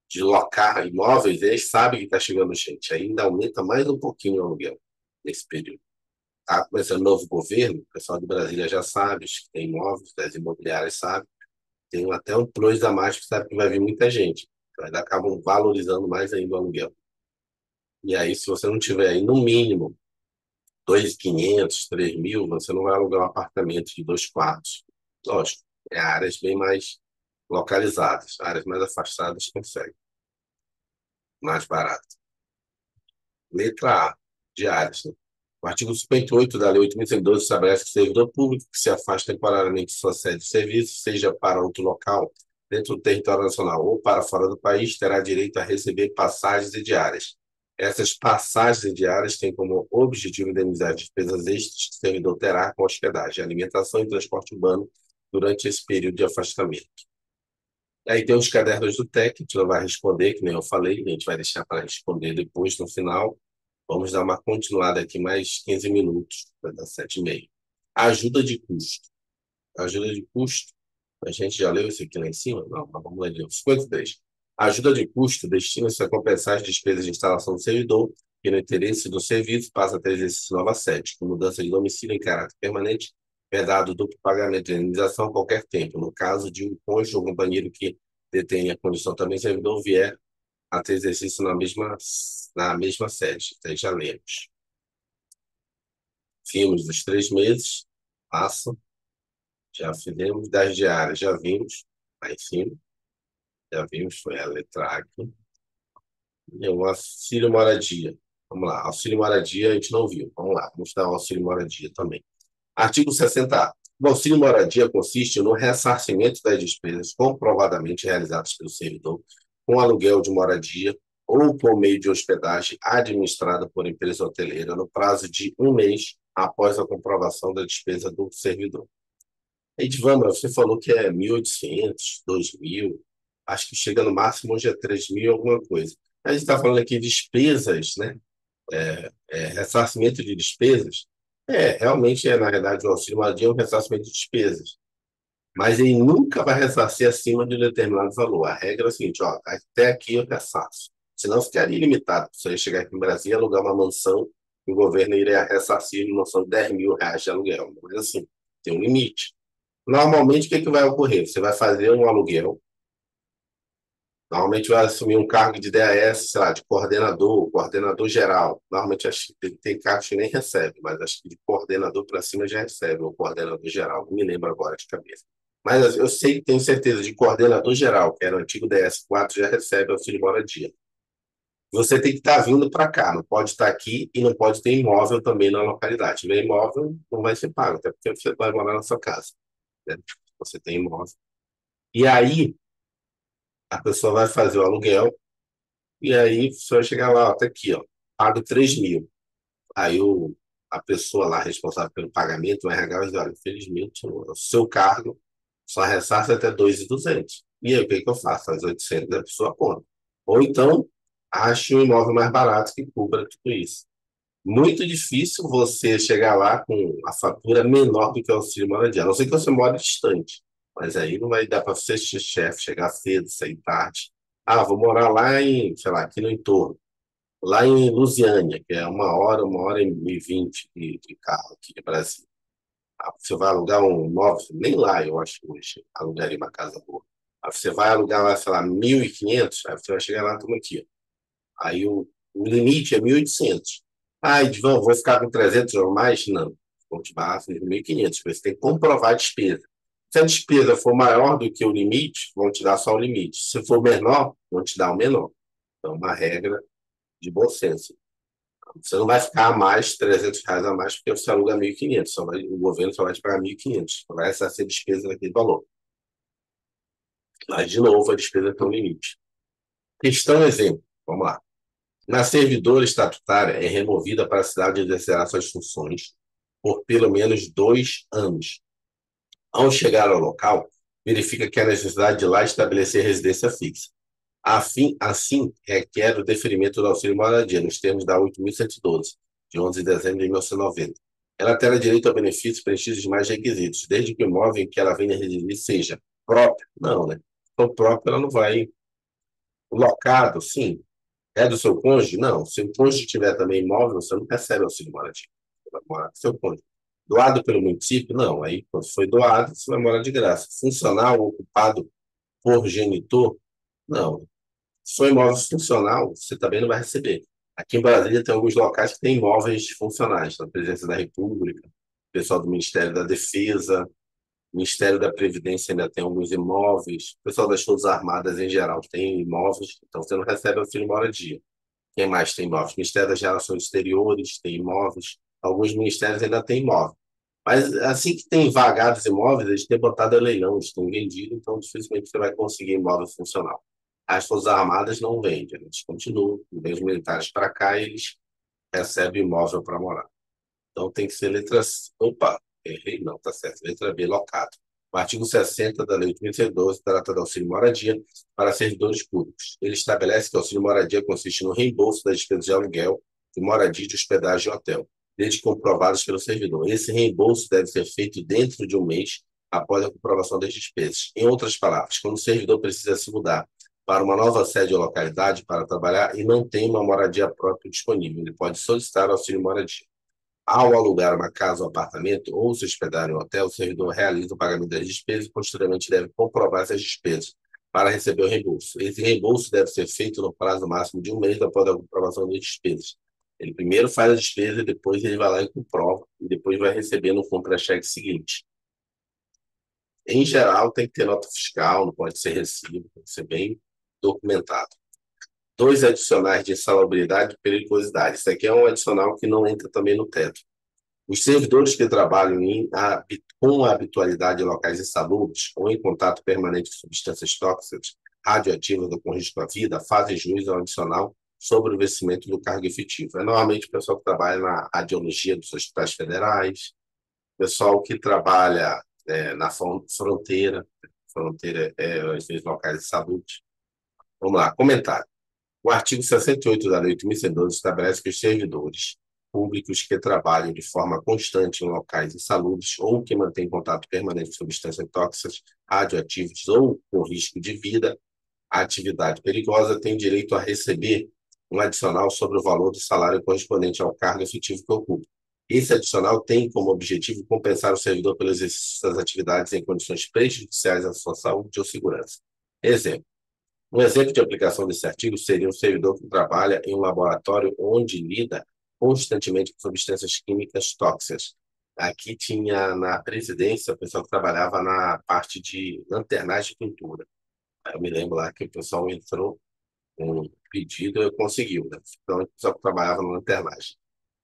S1: de locar imóveis, eles sabem que está chegando gente. Ainda aumenta mais um pouquinho o aluguel nesse período. Está começando novo governo, o pessoal de Brasília já sabe, os que tem imóveis, das imobiliárias sabem. Tem até um plus a mais que sabe que vai vir muita gente. Então, eles acabam valorizando mais ainda o aluguel. E aí, se você não tiver aí, no mínimo, 2.500, 3.000, você não vai alugar um apartamento de 2 quartos. Lógico, é áreas bem mais localizadas, áreas mais afastadas conseguem, mais barato. Letra A, diárias. Né? O artigo 58 da Lei 8.112 estabelece que o servidor público que se afasta temporariamente de sua sede de serviço, seja para outro local, dentro do território nacional ou para fora do país, terá direito a receber passagens e diárias. Essas passagens e diárias têm como objetivo indenizar as despesas extras que o servidor terá com hospedagem, alimentação e transporte urbano durante esse período de afastamento. Aí tem os cadernos do TEC, que a gente não vai responder, que nem eu falei, a gente vai deixar para responder depois, no final. Vamos dar uma continuada aqui, mais 15 minutos, vai dar 7h30. Ajuda de custo. Ajuda de custo, a gente já leu isso aqui lá em cima? Não, mas vamos ler de novo. 53. Ajuda de custo destina-se a compensar as despesas de instalação do servidor que, no interesse do serviço, passa a ter exercício nova sede, com mudança de domicílio em caráter permanente, vedado duplo pagamento de indenização a qualquer tempo. No caso de um cônjuge ou companheiro que detém a condição também servidor vier a ter exercício na mesma sede. Então, já lemos. Vimos dos 3 meses, passa. Já fizemos das diárias, já vimos. Lá em cima, já vimos, foi a letra A aqui. E o auxílio moradia. Vamos lá, auxílio moradia a gente não viu. Vamos lá, vamos dar o auxílio moradia também. Artigo 60A. O auxílio moradia consiste no ressarcimento das despesas comprovadamente realizadas pelo servidor com aluguel de moradia ou por meio de hospedagem administrada por empresa hoteleira no prazo de 1 mês após a comprovação da despesa do servidor. Edvâmbra, você falou que é 1.800, 2.000, acho que chega no máximo hoje é 3.000 alguma coisa. A gente está falando aqui de despesas, né? Ressarcimento de despesas. Realmente na realidade, o auxílio moradia é um ressarcimento de despesas. Mas ele nunca vai ressarcir acima de um determinado valor. A regra é a seguinte, ó, até aqui eu ressarço. Senão ficaria ilimitado. Você ia chegar aqui no Brasil e alugar uma mansão, e o governo iria ressarcir uma mansão de R$ 10.000 de aluguel. Mas assim, tem um limite. Normalmente, o que vai ocorrer? Você vai fazer um aluguel, normalmente vai assumir um cargo de DAS, sei lá, de coordenador, coordenador geral. Normalmente acho que tem cargos que nem recebe, mas acho que de coordenador para cima já recebe, ou coordenador geral, não me lembro agora de cabeça. Mas eu sei, tenho certeza, de coordenador geral, que era o antigo DS4, já recebe auxílio moradia. Você tem que estar vindo para cá, não pode estar aqui e não pode ter imóvel também na localidade. Se tiver imóvel, não vai ser pago, até porque você vai morar na sua casa. Né? Você tem imóvel. E aí, a pessoa vai fazer o aluguel, e aí você vai chegar lá, ó, tá aqui, ó, pago 3.000. Aí a pessoa lá responsável pelo pagamento, o RH, vai dizer, olha, infelizmente, o seu cargo só ressarce até 2.200. E aí, o que eu faço? As 800 a pessoa conta. Ou então, ache um imóvel mais barato que cubra tudo isso. Muito difícil você chegar lá com a fatura menor do que o auxílio moradia, a não ser que você mora distante. Mas aí não vai dar para você ser chefe, chegar cedo, sair tarde. Ah, vou morar lá em, sei lá, aqui no entorno. Lá em Lusiânia, que é 1 hora e 20 de carro aqui no Brasil. Ah, você vai alugar um imóvel, nem lá eu acho que hoje alugaria uma casa boa. Aí você vai alugar lá, sei lá, 1.500, aí você vai chegar lá, toma aqui. Aí o limite é 1.800. Ah, Edvan, vou ficar com 300 ou mais? Não. Vou te barrar 1.500. Você tem que comprovar a despesa. Se a despesa for maior do que o limite, vão te dar só o limite. Se for menor, vão te dar o menor. Então, uma regra de bom senso. Você não vai ficar a mais, R$ 300 a mais, porque você aluga 1.500. O governo só vai te pagar 1.500. Vai ser a despesa daquele valor. Mas, de novo, a despesa tem um limite. Questão exemplo. Vamos lá. Na servidora estatutária é removida para a cidade exercerá suas funções por pelo menos 2 anos. Ao chegar ao local, verifica que há necessidade de lá estabelecer residência fixa. Assim, requer o deferimento do auxílio moradia, nos termos da 8.112, de 11 de dezembro de 1990. Ela terá direito ao benefício preenchido de mais requisitos, desde que o imóvel em que ela venha residir seja próprio. Não, né? Se for próprio, ela não vai Locado, sim. É do seu cônjuge? Não. Se o cônjuge tiver também imóvel, você não recebe auxílio moradia. Você vai morar com seu cônjuge. Doado pelo município? Não. Aí, quando foi doado, você vai morar de graça. Funcional ocupado por genitor? Não. Se for imóvel funcional, você também não vai receber. Aqui em Brasília tem alguns locais que têm imóveis funcionais, na presidência da República, pessoal do Ministério da Defesa, Ministério da Previdência ainda tem alguns imóveis, o pessoal das Forças Armadas em geral tem imóveis, então você não recebe auxílio moradia. Quem mais tem imóveis? Ministério das Relações Exteriores tem imóveis, alguns ministérios ainda têm imóvel. Mas assim que tem vagados imóveis, eles têm botado a leilão, eles têm vendido, então dificilmente você vai conseguir imóvel funcional. As Forças Armadas não vendem, eles continuam, vem os militares para cá e eles recebem imóvel para morar. Então tem que ser letras. Opa, errei, não, tá certo. Letra B, locado. O artigo 60 da Lei 8.112 trata do auxílio moradia para servidores públicos. Ele estabelece que o auxílio moradia consiste no reembolso das despesas de aluguel, de moradia, de hospedagem e hotel, desde comprovados pelo servidor. Esse reembolso deve ser feito dentro de um mês após a comprovação das despesas. Em outras palavras, quando o servidor precisa se mudar para uma nova sede ou localidade para trabalhar e não tem uma moradia própria disponível, ele pode solicitar auxílio moradia. Ao alugar uma casa ou apartamento ou se hospedar em um hotel, o servidor realiza o pagamento das despesas e, posteriormente, deve comprovar essas despesas para receber o reembolso. Esse reembolso deve ser feito no prazo máximo de um mês após a comprovação das despesas. Ele primeiro faz a despesa, depois ele vai lá e comprova, e depois vai receber no contra-cheque seguinte. Em geral, tem que ter nota fiscal, não pode ser recibo, tem que ser bem documentado. Dois adicionais de insalubridade e periculosidade. Isso aqui é um adicional que não entra também no teto. Os servidores que trabalham com habitualidade em locais insalubres ou em contato permanente com substâncias tóxicas, radioativas ou com risco à vida, fazem jus ao adicional sobre o vencimento do cargo efetivo. É normalmente o pessoal que trabalha na radiologia dos hospitais federais, o pessoal que trabalha na fronteira às vezes locais insalubres. Vamos lá, comentário. O artigo 68 da Lei 8.112 estabelece que os servidores públicos que trabalham de forma constante em locais insalubres ou que mantêm contato permanente com substâncias tóxicas, radioativas ou com risco de vida, a atividade perigosa têm direito a receber um adicional sobre o valor do salário correspondente ao cargo efetivo que ocupa. Esse adicional tem como objetivo compensar o servidor pelo exercício das atividades em condições prejudiciais à sua saúde ou segurança. Exemplo. Um exemplo de aplicação desse artigo seria um servidor que trabalha em um laboratório onde lida constantemente com substâncias químicas tóxicas. Aqui tinha na presidência o pessoal que trabalhava na parte de lanternagem de pintura. Eu me lembro lá que o pessoal entrou com um pedido e conseguiu, né? Então, o pessoal que trabalhava na lanternagem.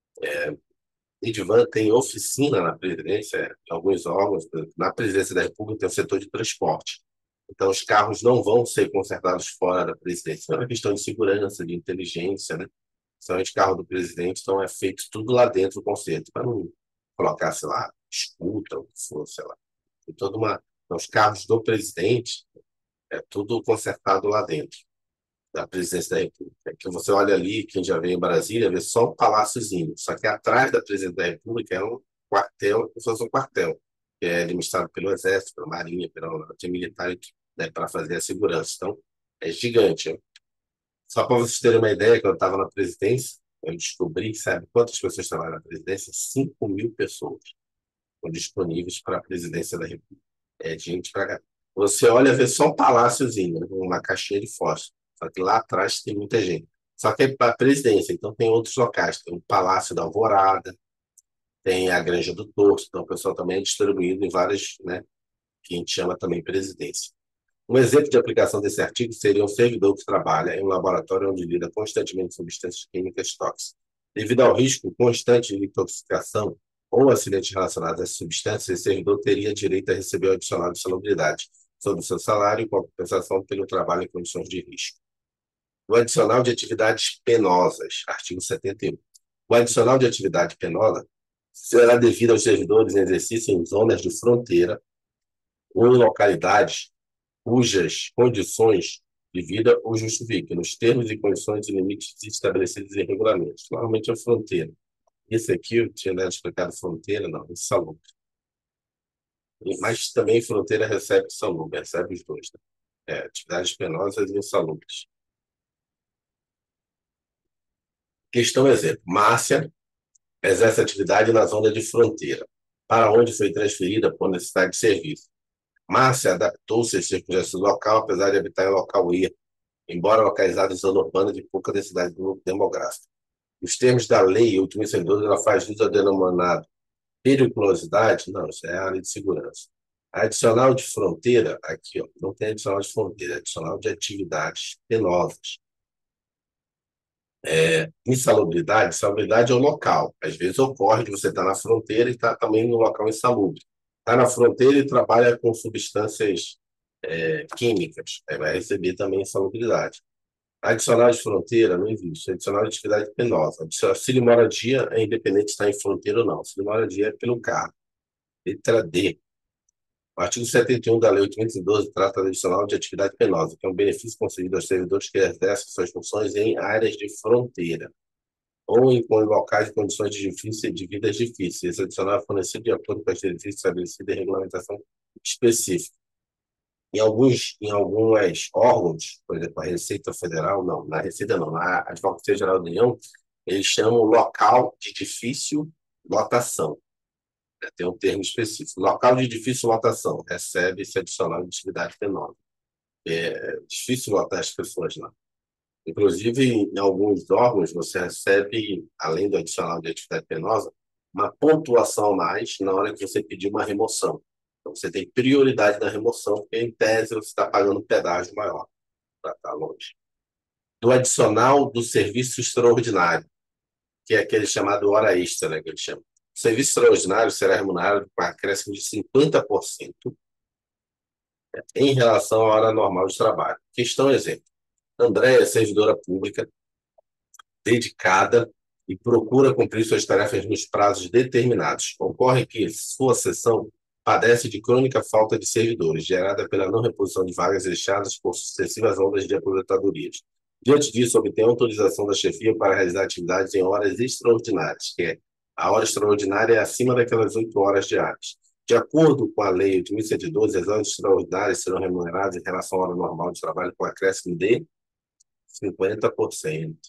S1: Edvan tem oficina na presidência, em alguns órgãos, na presidência da República tem o setor de transporte. Então, os carros não vão ser consertados fora da presidência. É uma questão de segurança, de inteligência, né? Principalmente carro do presidente, então é feito tudo lá dentro do concerto, para não colocar, sei lá, escuta, ou que for, sei lá. Tem toda uma. Então, os carros do presidente é tudo consertado lá dentro da presidência da República. Que você olha ali, quem já veio em Brasília, vê só um paláciozinho. Só que atrás da presidência da República é um quartel, como se fosse um quartel, que é administrado pelo Exército, pela Marinha, pela Aeronáutica Militar, né, para fazer a segurança. Então, é gigante. Né? Só para vocês terem uma ideia, quando eu estava na presidência, eu descobri, sabe quantas pessoas trabalham na presidência? 5.000 pessoas estão disponíveis para a presidência da República. É gente para. Você olha, vê só um paláciozinho, né, uma caixinha de fósforo. Só que lá atrás tem muita gente. Só que é para a presidência, então tem outros locais. Tem o Palácio da Alvorada, tem a Granja do Torto, então o pessoal também é distribuído em várias, né, que a gente chama também presidência. Um exemplo de aplicação desse artigo seria um servidor que trabalha em um laboratório onde lida constantemente com substâncias químicas tóxicas. Devido ao risco constante de intoxicação ou acidentes relacionados a essas substâncias, esse servidor teria direito a receber o adicional de salubridade sobre o seu salário com a compensação pelo trabalho em condições de risco. O adicional de atividades penosas, artigo 71. O adicional de atividade penosa será devido aos servidores em exercício em zonas de fronteira ou em localidades cujas condições de vida o justifiquem, nos termos e condições e limites estabelecidos em regulamentos. Normalmente é fronteira. Esse aqui, eu tinha explicado fronteira, não, insalubre. Mas também fronteira recebe insalubre, recebe os dois. Né? Atividades penosas e insalubres. Questão exemplo. Márcia exerce atividade na zona de fronteira, para onde foi transferida por necessidade de serviço. Márcia adaptou-se às circunstâncias do local, apesar de habitar em local ermo, embora localizado em zona urbana de pouca densidade demográfica. Os termos da Lei 8.112, ela faz uso ao denominado periculosidade, não, isso é a área de segurança. A adicional de fronteira, aqui, ó, não tem adicional de fronteira, é adicional de atividades penosas. Insalubridade é o local. Às vezes ocorre de você estar na fronteira e estar também no local insalubre. Está na fronteira e trabalha com substâncias químicas, aí vai receber também insalubridade. Adicional de fronteira não existe. Adicional de atividade penosa. Auxílio moradia é independente de estar em fronteira ou não. Auxílio moradia é pelo carro. Letra D. O artigo 71 da Lei 8.512 trata do adicional de atividade penosa, que é um benefício concedido aos servidores que exercem suas funções em áreas de fronteira ou em locais de condições de vida difíceis. Esse adicional é fornecido de acordo com as diretrizes estabelecidas em regulamentação específica. Em alguns órgãos, por exemplo, a Receita Federal, não, na Receita não, na Advocacia Geral da União, eles chamam local de difícil lotação. Tem um termo específico. Local de difícil lotação recebe esse adicional de atividade penosa. É difícil lotar as pessoas lá. Inclusive, em alguns órgãos, você recebe, além do adicional de atividade penosa, uma pontuação a mais na hora que você pedir uma remoção. Então, você tem prioridade na remoção, porque, em tese, você está pagando um pedágio maior para estar longe. Do adicional do serviço extraordinário, que é aquele chamado hora extra, né, que eles chamam. O serviço extraordinário será remunerado com acréscimo de 50% em relação à hora normal de trabalho. Questão exemplo. Andréia é servidora pública, dedicada e procura cumprir suas tarefas nos prazos determinados. Ocorre que sua seção padece de crônica falta de servidores, gerada pela não reposição de vagas deixadas por sucessivas ondas de aposentadorias. Diante disso, obtém autorização da chefia para realizar atividades em horas extraordinárias, que é a hora extraordinária é acima daquelas 8 horas diárias. De acordo com a Lei 8.112, as horas extraordinárias serão remuneradas em relação à hora normal de trabalho com acréscimo de 50%.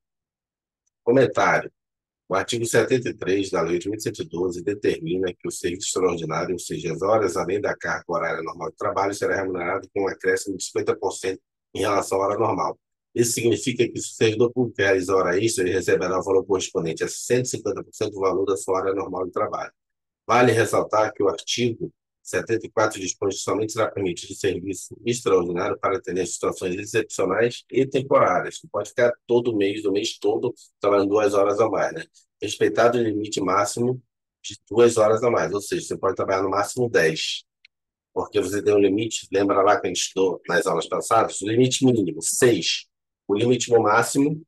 S1: Comentário. O artigo 73 da Lei 8.112 determina que o serviço extraordinário, ou seja, as horas além da carga horária normal de trabalho, será remunerado com um acréscimo de 50% em relação à hora normal. Isso significa que se o servidor público realiza hora extra, ele receberá o valor correspondente a 150% do valor da sua hora normal de trabalho. Vale ressaltar que o artigo 74 dispõe que somente será permitido serviço extraordinário para atender situações excepcionais e temporárias. Não pode ficar todo mês, do mês todo, trabalhando 2 horas a mais, né? Respeitado o limite máximo de 2 horas a mais, ou seja, você pode trabalhar no máximo 10, porque você tem um limite, lembra lá que a gente estudou nas aulas passadas? O limite mínimo, 6. O limite máximo,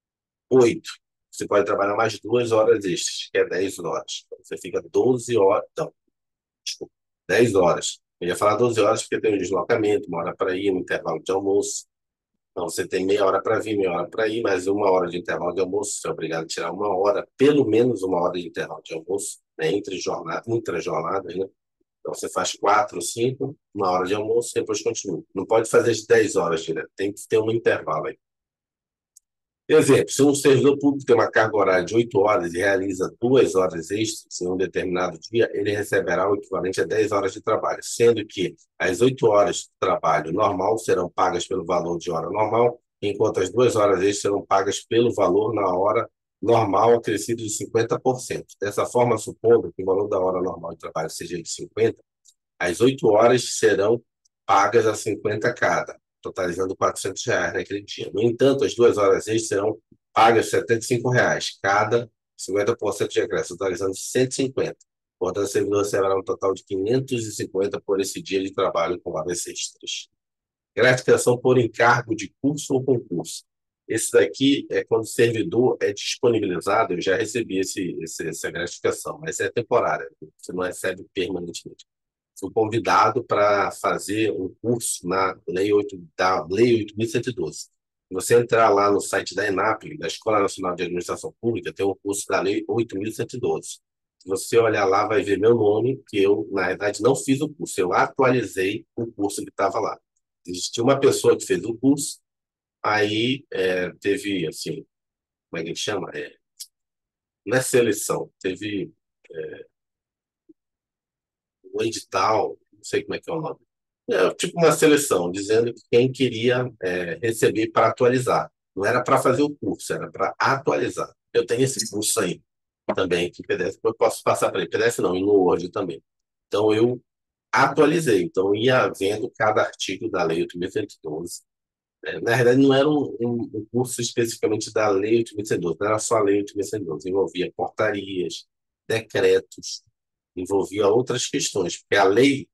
S1: 8. Você pode trabalhar mais 2 horas extras, que é 10 horas. Então, você fica 12 horas, não, desculpa, 10 horas. Eu ia falar 12 horas porque tem um deslocamento, 1 hora para ir, um intervalo de almoço. Então, você tem meia hora para vir, meia hora para ir, mais 1 hora de intervalo de almoço. Você é obrigado a tirar 1 hora, pelo menos 1 hora de intervalo de almoço, né, entre jornada, intra-jornadas, né? Então, você faz 4, 5, 1 hora de almoço, depois continua. Não pode fazer as 10 horas direto, tem que ter um intervalo aí. Exemplo, se um servidor público tem uma carga horária de 8 horas e realiza 2 horas extras em um determinado dia, ele receberá o equivalente a 10 horas de trabalho, sendo que as 8 horas de trabalho normal serão pagas pelo valor de hora normal, enquanto as 2 horas extras serão pagas pelo valor na hora normal acrescido de 50%. Dessa forma, supondo que o valor da hora normal de trabalho seja de 50, as 8 horas serão pagas a 50 cada, totalizando R$ 400 naquele dia. No entanto, as 2 horas extras serão pagas R$ 75 cada, 50% de acréscimo, totalizando 150. Portanto, o servidor receberá um total de 550 por esse dia de trabalho com horas extras. Gratificação por encargo de curso ou concurso. Esse daqui é quando o servidor é disponibilizado, eu já recebi essa gratificação, mas é temporária, você não recebe permanentemente. Fui convidado para fazer um curso na da Lei 8.112. Se você entrar lá no site da ENAP, da Escola Nacional de Administração Pública, tem um curso da Lei 8.112. Se você olhar lá, vai ver meu nome, que eu, na verdade, não fiz o curso, eu atualizei o curso que estava lá. Existia uma pessoa que fez o curso, aí teve, assim, como é que a gente chama? Não é seleção, teve um edital, não sei como é que é o nome. É tipo uma seleção, dizendo que quem queria receber para atualizar. Não era para fazer o curso, era para atualizar. Eu tenho esse curso aí também, que PDF, eu posso passar para ele. PDF não, e no Word também. Então, eu atualizei. Então, ia vendo cada artigo da Lei 8.112. Na verdade, não era um curso especificamente da Lei 8.112, não era só a Lei 8.112. Envolvia portarias, decretos, envolvia outras questões, porque a Lei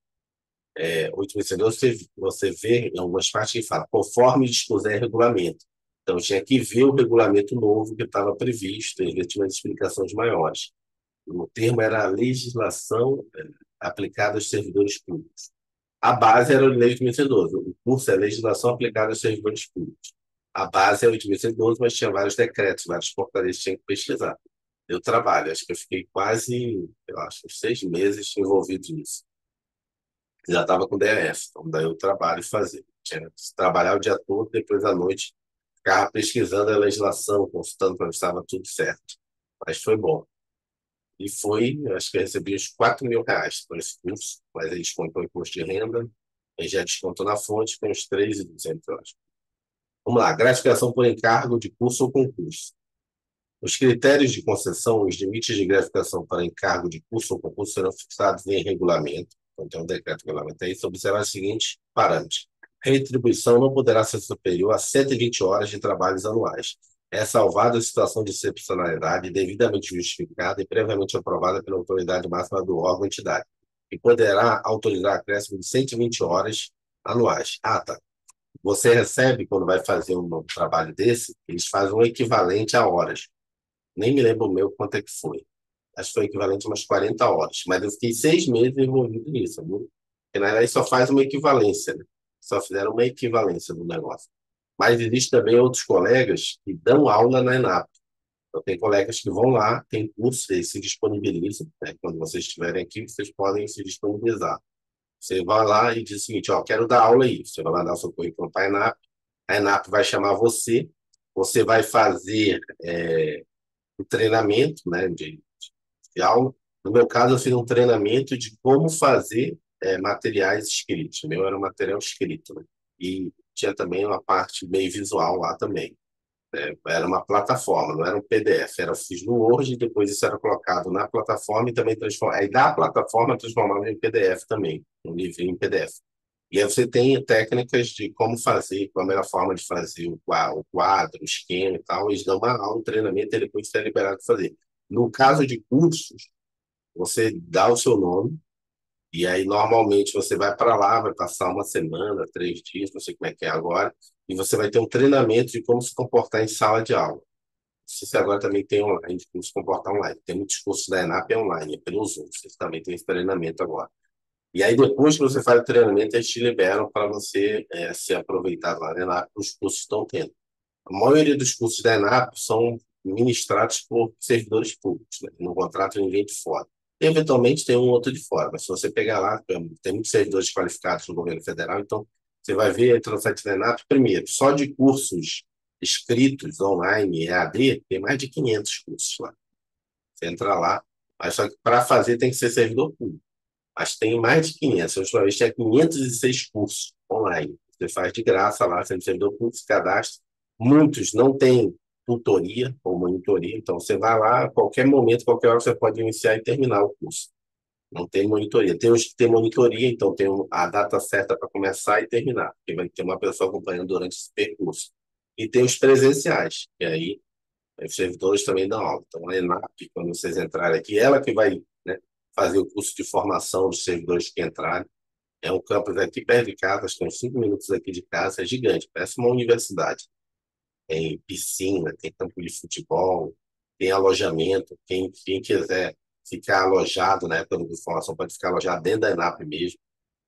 S1: 8.112, você vê em algumas partes que fala, conforme dispuser regulamento. Então, tinha que ver o regulamento novo que estava previsto, ele tinha umas explicações maiores. O termo era legislação aplicada aos servidores públicos. A base era a Lei 8.112. O curso é legislação aplicada aos servidores públicos. A base é 8.112, mas tinha vários decretos, vários portarias que tinha que pesquisar. Eu trabalho, acho que eu fiquei quase, eu acho, uns 6 meses envolvido nisso. Já estava com DNS, então daí eu trabalho e fazia. Tinha que trabalhar o dia todo, depois à noite ficava pesquisando a legislação, consultando para ver se estava tudo certo. Mas foi bom. E foi, acho que eu recebi uns R$ 4.000 por esse curso, mas eles descontou o imposto de renda, aí já descontou na fonte, foi uns 3.200, eu acho. Vamos lá, gratificação por encargo de curso ou concurso. Os critérios de concessão, os limites de gratificação para encargo de curso ou concurso serão fixados em regulamento, então tem um decreto regulamentar isso, observar os seguintes parâmetros. Retribuição não poderá ser superior a 120 horas de trabalhos anuais. É salvada a situação de excepcionalidade devidamente justificada e previamente aprovada pela autoridade máxima do órgão ou entidade, e poderá autorizar acréscimo de 120 horas anuais. Ah, tá. Você recebe, quando vai fazer um trabalho desse, eles fazem um equivalente a horas. Nem me lembro o meu quanto é que foi. Acho que foi equivalente a umas 40 horas. Mas eu fiquei 6 meses envolvido nisso, viu? Porque na verdade só faz uma equivalência, né? Só fizeram uma equivalência do negócio. Mas existe também outros colegas que dão aula na ENAP. Então, tem colegas que vão lá, tem curso, eles se disponibilizam, né? Quando vocês estiverem aqui, vocês podem se disponibilizar. Você vai lá e diz o seguinte, ó, quero dar aula aí. Você vai mandar o seu currículo para a ENAP vai chamar você, você vai fazer o treinamento, né, de aula. No meu caso, eu fiz um treinamento de como fazer materiais escritos. O meu era um material escrito, né? E tinha também uma parte meio visual lá também. Era uma plataforma, não era um PDF. Era, eu fiz no Word e depois isso era colocado na plataforma e também transformava. Aí da plataforma transformava em PDF também, um livrinho em PDF. E aí você tem técnicas de como fazer, qual a melhor forma de fazer o quadro, o esquema e tal. Eles dão uma aula, um treinamento e depois você é liberado para fazer. No caso de cursos, você dá o seu nome e aí normalmente você vai para lá, vai passar uma semana, 3 dias, não sei como é que é agora, e você vai ter um treinamento de como se comportar em sala de aula. Se você agora também tem online, de como se comportar online. Tem muitos cursos da ENAP online, é pelo Zoom. Você também tem esse treinamento agora. E aí, depois que você faz o treinamento, eles te liberam para você se aproveitar lá na ENAP, os cursos estão tendo. A maioria dos cursos da ENAP são ministrados por servidores públicos, né? Não contratam ninguém de fora. Eventualmente tem um outro de fora, mas se você pegar lá, tem muitos servidores qualificados no governo federal, então você vai ver, entra no site da ENAP, primeiro, só de cursos escritos online, EAD, tem mais de 500 cursos lá. Você entra lá, mas só que para fazer tem que ser servidor público. Mas tem mais de 500. A última vez tinha 506 cursos online. Você faz de graça lá, sendo servidor público, se cadastra. Muitos não têm tutoria ou monitoria, então você vai lá, a qualquer momento, qualquer hora, você pode iniciar e terminar o curso. Não tem monitoria. Tem os que têm monitoria, então tem a data certa para começar e terminar, porque vai ter uma pessoa acompanhando durante esse percurso. E tem os presenciais, que aí os servidores também dão aula. Então, a ENAP, quando vocês entrarem aqui, ela que vai, né, fazer o curso de formação dos servidores que entrarem. É um campus aqui perto de casa, acho que uns 5 minutos aqui de casa, é gigante, parece uma universidade. Tem piscina, tem campo de futebol, tem alojamento. Quem quiser ficar alojado na época de formação pode ficar alojado dentro da ENAP mesmo.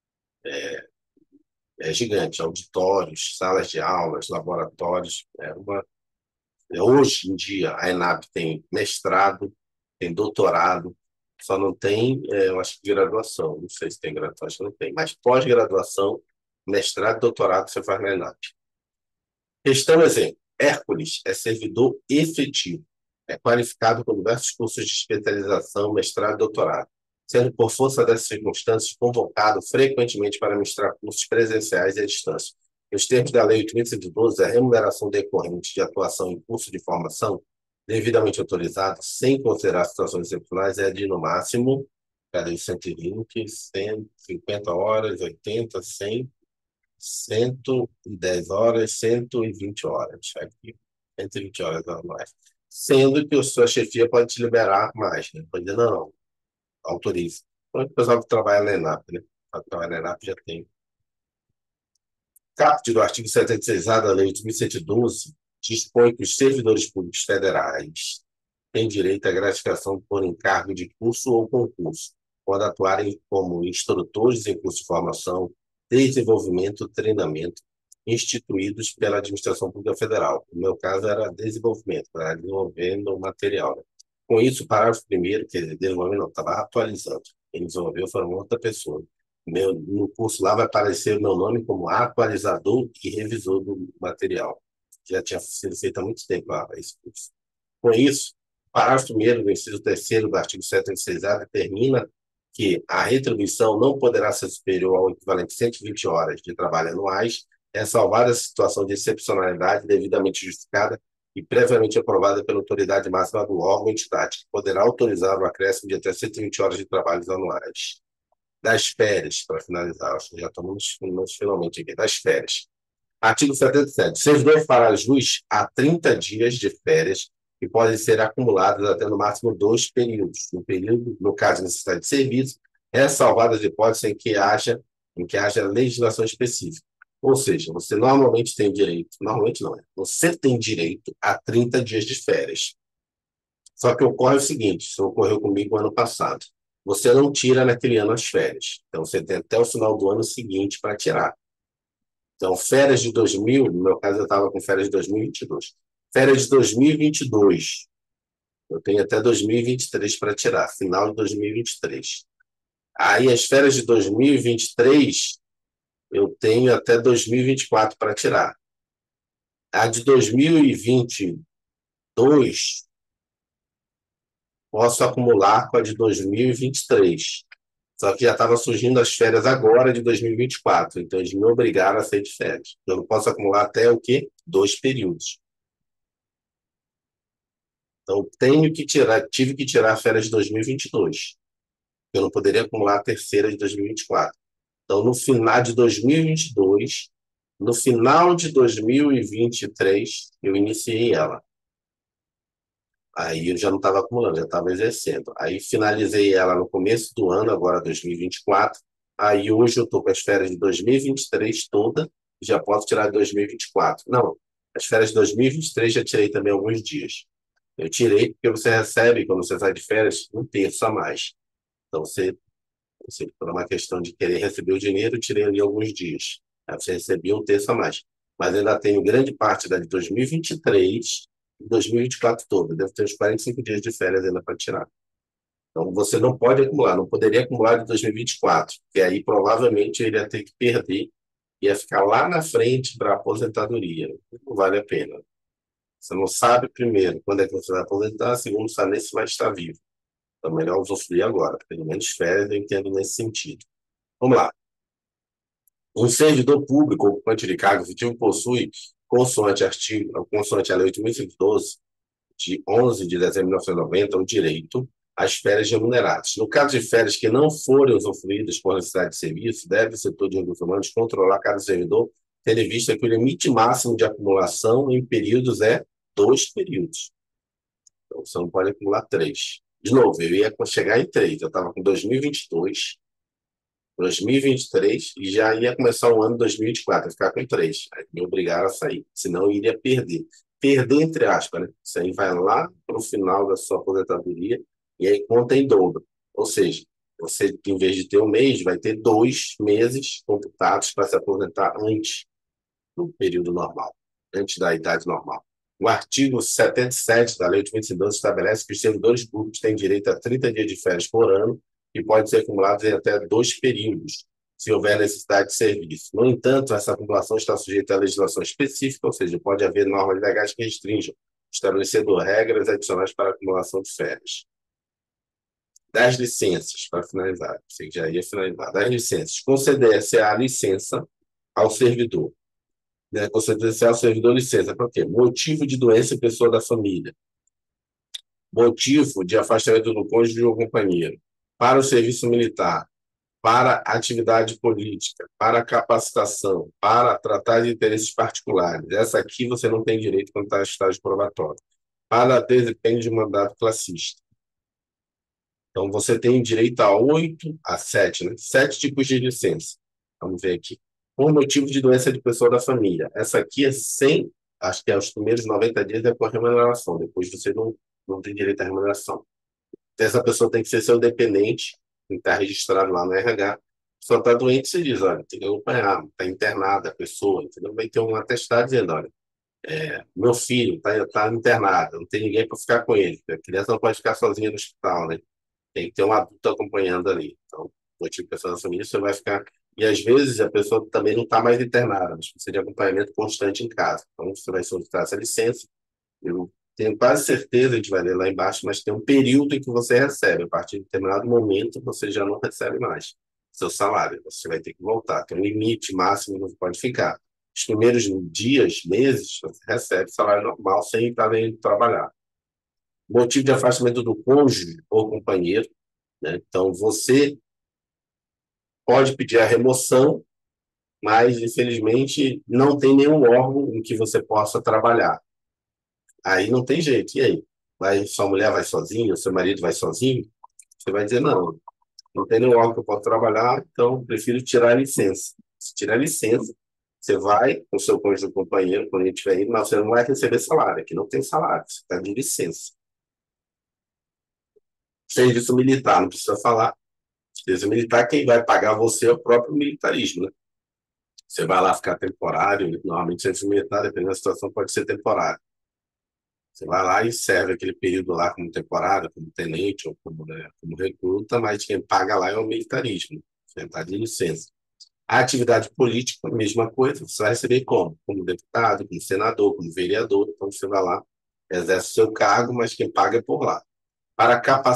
S1: É gigante, auditórios, salas de aulas, laboratórios. Hoje em dia, a ENAP tem mestrado, tem doutorado, só não tem, eu acho que graduação. Não sei se tem graduação, acho que não tem. Mas pós-graduação, mestrado, doutorado, você faz na ENAP. Questão exemplo. Hércules é servidor efetivo. É qualificado com diversos cursos de especialização, mestrado e doutorado, sendo, por força dessas circunstâncias, convocado frequentemente para ministrar cursos presenciais e à distância. Nos termos da Lei 8.112, a remuneração decorrente de atuação em curso de formação, devidamente autorizado, sem considerar situações excepcionais, é de, no máximo, cada 120, 150 horas, 80, 100, 110 horas, 120 horas. Aqui, 120 horas anuais. Sendo que a sua chefia pode te liberar mais, né? Pode dizer, não, autorize. O pessoal que trabalha na ENAP, né? Para trabalhar na ENAP já tem. Caput do artigo 76A da Lei 8.112 dispõe que os servidores públicos federais têm direito à gratificação por encargo de curso ou concurso, quando atuarem como instrutores em curso de formação, desenvolvimento e treinamento instituídos pela Administração Pública Federal. No meu caso, era desenvolvimento, para desenvolvendo o material. Né? Com isso, o parágrafo primeiro, quer dizer, desenvolvimento não, estava atualizando. Quem desenvolveu foi uma outra pessoa. No curso lá vai aparecer o meu nome como atualizador e revisor do material. Já tinha sido feito há muito tempo esse curso. Com isso, o parágrafo primeiro do inciso terceiro do artigo 76A determina que a retribuição não poderá ser superior ao equivalente de 120 horas de trabalho anuais, é salvada a situação de excepcionalidade devidamente justificada e previamente aprovada pela autoridade máxima do órgão ou entidade, que poderá autorizar o acréscimo de até 120 horas de trabalhos anuais. Das férias, para finalizar, acho que já estamos finalmente aqui, das férias. Artigo 77. Servidor fará jus a 30 dias de férias que podem ser acumuladas até no máximo 2 períodos. No período, no caso de necessidade de serviço, ressalvadas as hipóteses em que haja legislação específica. Ou seja, você normalmente tem direito, normalmente não, você tem direito a 30 dias de férias. Só que ocorre o seguinte, isso ocorreu comigo ano passado. Você não tira naquele ano as férias. Então, você tem até o final do ano seguinte para tirar. Então, férias de 2000, no meu caso, eu estava com férias de 2022. Férias de 2022, eu tenho até 2023 para tirar, final de 2023. Aí, as férias de 2023, eu tenho até 2024 para tirar. A de 2022, posso acumular com a de 2023. Só que já estava surgindo as férias agora de 2024. Então, eles me obrigaram a sair de férias. Eu não posso acumular até o quê? 2 períodos. Então, tive que tirar férias de 2022. Eu não poderia acumular a terceira de 2024. Então, no final de 2022, no final de 2023, eu iniciei ela. Aí eu já não estava acumulando, já estava exercendo. Aí finalizei ela no começo do ano, agora 2024. Aí hoje eu estou com as férias de 2023 toda, já posso tirar de 2024. Não, as férias de 2023 já tirei também alguns dias. Eu tirei porque você recebe, quando você sai de férias, um terço a mais. Então, por uma questão de querer receber o dinheiro, eu tirei ali alguns dias. Aí você recebia um terço a mais. Mas ainda tenho grande parte da de 2023 e 2024 toda. Deve ter uns 45 dias de férias ainda para tirar. Então, você não pode acumular, não poderia acumular de 2024, porque aí provavelmente eu iria ter que perder, ia ficar lá na frente para a aposentadoria. Não vale a pena. Você não sabe, primeiro, quando é que você vai aposentar, segundo, sabe nem se vai estar vivo. Então, melhor usufruir agora. Pelo menos férias eu entendo nesse sentido. Vamos lá. Um servidor público ocupante de cargo efetivo possui, consoante a Lei 8.112, de 11 de dezembro de 1990, o direito às férias remuneradas. No caso de férias que não forem usufruídas por necessidade de serviço, deve o setor de recursos humanos controlar cada servidor, tendo em vista que o limite máximo de acumulação em períodos é 2 períodos. Então, você não pode acumular 3. De novo, eu ia chegar em 3. Eu estava com 2022, 2023 e já ia começar o ano 2024, ia ficar com 3. Aí me obrigaram a sair, senão eu iria perder. Perder, entre aspas, né? Isso aí vai lá para o final da sua aposentadoria e aí conta em dobro. Ou seja, você, em vez de ter um mês, vai ter 2 meses computados para se aposentar antes do período normal, antes da idade normal. O artigo 77 da Lei de 2012 estabelece que os servidores públicos têm direito a 30 dias de férias por ano e podem ser acumulados em até 2 períodos, se houver necessidade de serviço. No entanto, essa população está sujeita à legislação específica, ou seja, pode haver normas legais que restringam, estabelecendo regras adicionais para a acumulação de férias. Das licenças, para finalizar, sei que já ia finalizar, das licenças, conceder-se a licença ao servidor. Né? Conceder-se ao servidor licença para quê? Motivo de doença em pessoa da família, motivo de afastamento do cônjuge ou companheiro, para o serviço militar, para atividade política, para capacitação, para tratar de interesses particulares. Essa aqui você não tem direito quando está em estágio probatório. Para desempenho de mandato classista. Então, você tem direito a 8, a 7, né? 7 tipos de licença. Vamos ver aqui. Por motivo de doença de pessoa da família. Essa aqui é sem, acho que é os primeiros 90 dias é com remuneração. Depois você não tem direito à remuneração. Essa pessoa tem que ser seu dependente, tem que estar registrado lá no RH. Só está doente, você diz, olha, tem que acompanhar, está internada a pessoa, entendeu? Vai ter um atestado dizendo, olha, meu filho está internado, não tem ninguém para ficar com ele. A criança não pode ficar sozinha no hospital, né? Tem que ter um adulto acompanhando ali. Então, motivo de pessoa da família, você vai ficar... E às vezes a pessoa também não está mais internada, mas precisa de acompanhamento constante em casa. Então, você vai solicitar essa licença. Eu tenho quase certeza, a gente vai ler lá embaixo, mas tem um período em que você recebe. A partir de determinado momento, você já não recebe mais seu salário. Você vai ter que voltar. Tem um limite máximo que você pode ficar. Os primeiros dias, meses, você recebe salário normal sem estar indo trabalhar. Motivo de afastamento do cônjuge ou companheiro, né? Então, você pode pedir a remoção, mas, infelizmente, não tem nenhum órgão em que você possa trabalhar. Aí não tem jeito. E aí? Sua mulher vai sozinha, seu marido vai sozinho? Você vai dizer, não, não tem nenhum órgão que eu possa trabalhar, então prefiro tirar a licença. Se tirar a licença, você vai com o seu cônjuge ou companheiro, quando ele estiver indo, mas você não vai receber salário. Aqui não tem salário, você está de licença. Serviço militar, não precisa falar. Serviço militar, quem vai pagar você é o próprio militarismo, né? Você vai lá ficar temporário, normalmente serviço militar, dependendo da situação, pode ser temporário. Você vai lá e serve aquele período lá como temporário, como tenente ou como, né, como recruta, mas quem paga lá é o militarismo. Você está de licença. A atividade política, a mesma coisa, você vai receber como? Como deputado, como senador, como vereador. Então você vai lá, exerce o seu cargo, mas quem paga é por lá. Para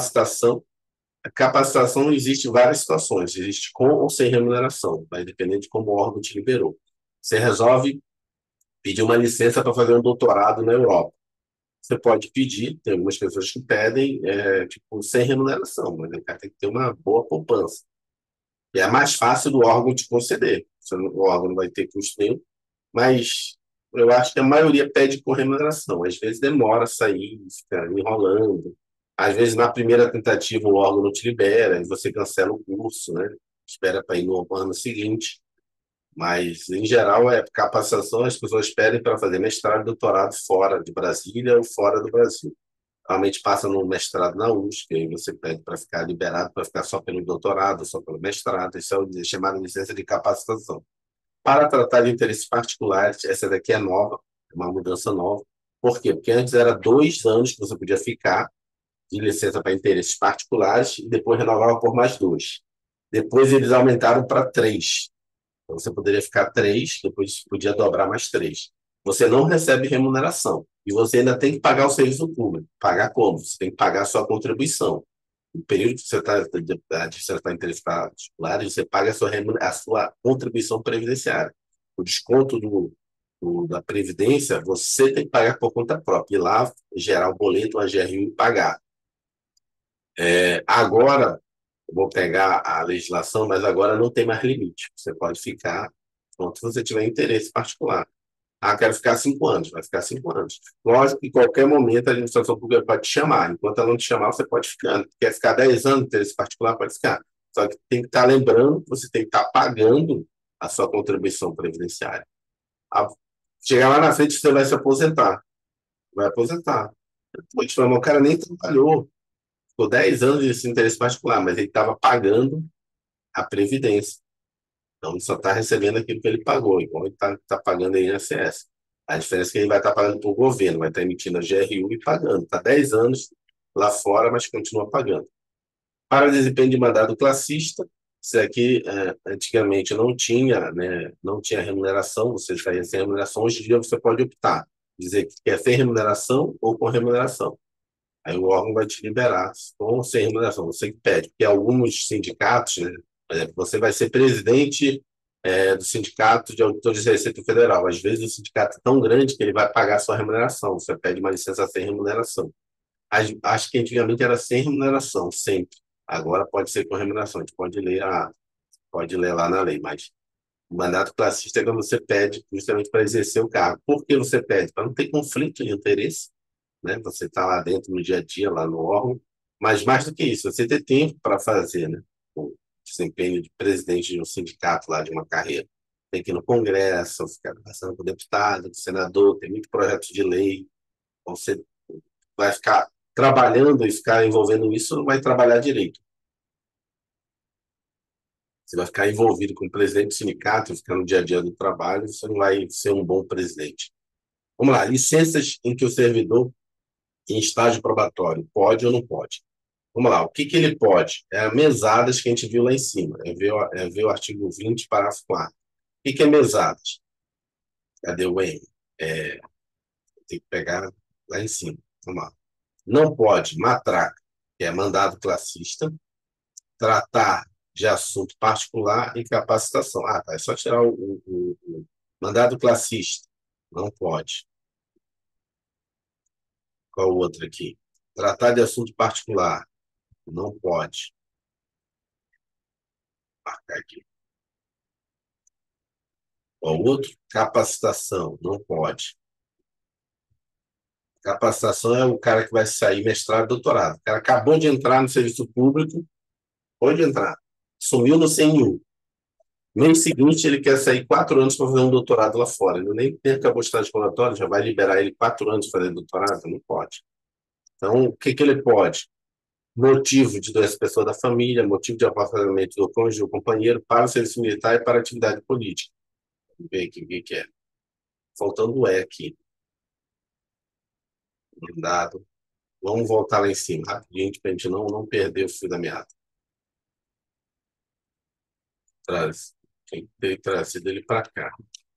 S1: a capacitação existe várias situações, existe com ou sem remuneração, vai depender de como o órgão te liberou. Você resolve pedir uma licença para fazer um doutorado na Europa. Você pode pedir, tem algumas pessoas que pedem, tipo, sem remuneração, mas o cara tem que ter uma boa poupança. E é mais fácil do órgão te conceder. O órgão não vai ter custo nenhum, mas eu acho que a maioria pede com remuneração. Às vezes demora a sair, fica enrolando. Às vezes, na primeira tentativa, o órgão não te libera, e você cancela o curso, né? Espera para ir no ano seguinte. Mas, em geral, capacitação, as pessoas pedem para fazer mestrado e doutorado fora de Brasília ou fora do Brasil. Realmente passa no mestrado na USP, aí você pede para ficar liberado, para ficar só pelo doutorado, só pelo mestrado, isso é chamado de licença de capacitação. Para tratar de interesses particulares, essa daqui é nova, é uma mudança nova. Por quê? Porque antes era 2 anos que você podia ficar de licença para interesses particulares e depois renovava por mais 2. Depois eles aumentaram para 3. Então, você poderia ficar 3, depois podia dobrar mais 3. Você não recebe remuneração. E você ainda tem que pagar o serviço público. Pagar como? Você tem que pagar a sua contribuição. No período que você está em interesses particulares, você paga a sua contribuição previdenciária. O desconto da Previdência, você tem que pagar por conta própria. Ir lá, gerar o boleto, uma GRU e pagar. Agora, eu vou pegar a legislação, mas agora não tem mais limite. Você pode ficar, quanto você tiver interesse particular. Quero ficar 5 anos, vai ficar 5 anos. Lógico que em qualquer momento a administração pública pode te chamar. Enquanto ela não te chamar, você pode ficar. Quer ficar 10 anos, interesse particular, pode ficar. Só que tem que estar lembrando que você tem que estar pagando a sua contribuição previdenciária. Chegar lá na frente, você vai se aposentar. Vai aposentar. Depois, o cara nem trabalhou. Ficou 10 anos de interesse particular, mas ele estava pagando a Previdência. Então, ele só está recebendo aquilo que ele pagou, igual ele está pagando a INSS. A diferença é que ele vai estar pagando para o governo, vai estar emitindo a GRU e pagando. Está 10 anos lá fora, mas continua pagando. Para desempenho de mandado classista, Isso aqui, antigamente não tinha, né, não tinha remuneração, você saía sem remuneração. Hoje em dia você pode optar, dizer que quer sem remuneração ou com remuneração. Aí o órgão vai te liberar com ou sem remuneração, você que pede. Porque alguns sindicatos, né, por exemplo, você vai ser presidente do Sindicato de Auditores de Receita Federal. Às vezes o sindicato é tão grande que ele vai pagar a sua remuneração, você pede uma licença sem remuneração. Acho que antigamente era sem remuneração, sempre. Agora pode ser com remuneração, a gente pode ler lá na lei, mas o mandato classista é quando você pede justamente para exercer o cargo. Por que você pede? Para não ter conflito de interesse, né? Você está lá dentro no dia a dia, lá no órgão, mas mais do que isso, você ter tempo para fazer, né? O desempenho de presidente de um sindicato lá, de uma carreira. Tem que ir no Congresso, ficar conversando com o deputado, com o senador, tem muito projeto de lei. Então, você vai ficar trabalhando e ficar envolvendo isso, não vai trabalhar direito. Você vai ficar envolvido com o presidente do sindicato, ficar no dia a dia do trabalho, você não vai ser um bom presidente. Vamos lá, licenças em que o servidor em estágio probatório pode ou não pode. Vamos lá, o que que ele pode? É mesadas que a gente viu lá em cima, é ver o artigo 20, parágrafo 4. O que que é mesadas? Cadê o M? É, tem que pegar lá em cima. Vamos lá. Não pode matraca, que é mandado classista, tratar de assunto particular e capacitação. Ah, tá, é só tirar o mandado classista. Não pode. Qual o outro aqui? Tratar de assunto particular. Não pode. Marcar aqui. Qual o outro? Capacitação. Não pode. Capacitação é o cara que vai sair mestrado, doutorado. O cara acabou de entrar no serviço público, pode entrar. Sumiu no CNU. No mês seguinte, ele quer sair 4 anos para fazer um doutorado lá fora. Ele nem tem acabou de estágio exploratório, já vai liberar ele 4 anos para fazer doutorado? Não pode. Então, o que que ele pode? Motivo de doença pessoa da família, motivo de afastamento do cônjuge ou companheiro para o serviço militar e para a atividade política. Vamos ver aqui o que que é. Faltando o E aqui. Dado. Vamos voltar lá em cima, rapidinho, para a gente não perder o fio da meada. Tem que ter trazido ele para cá.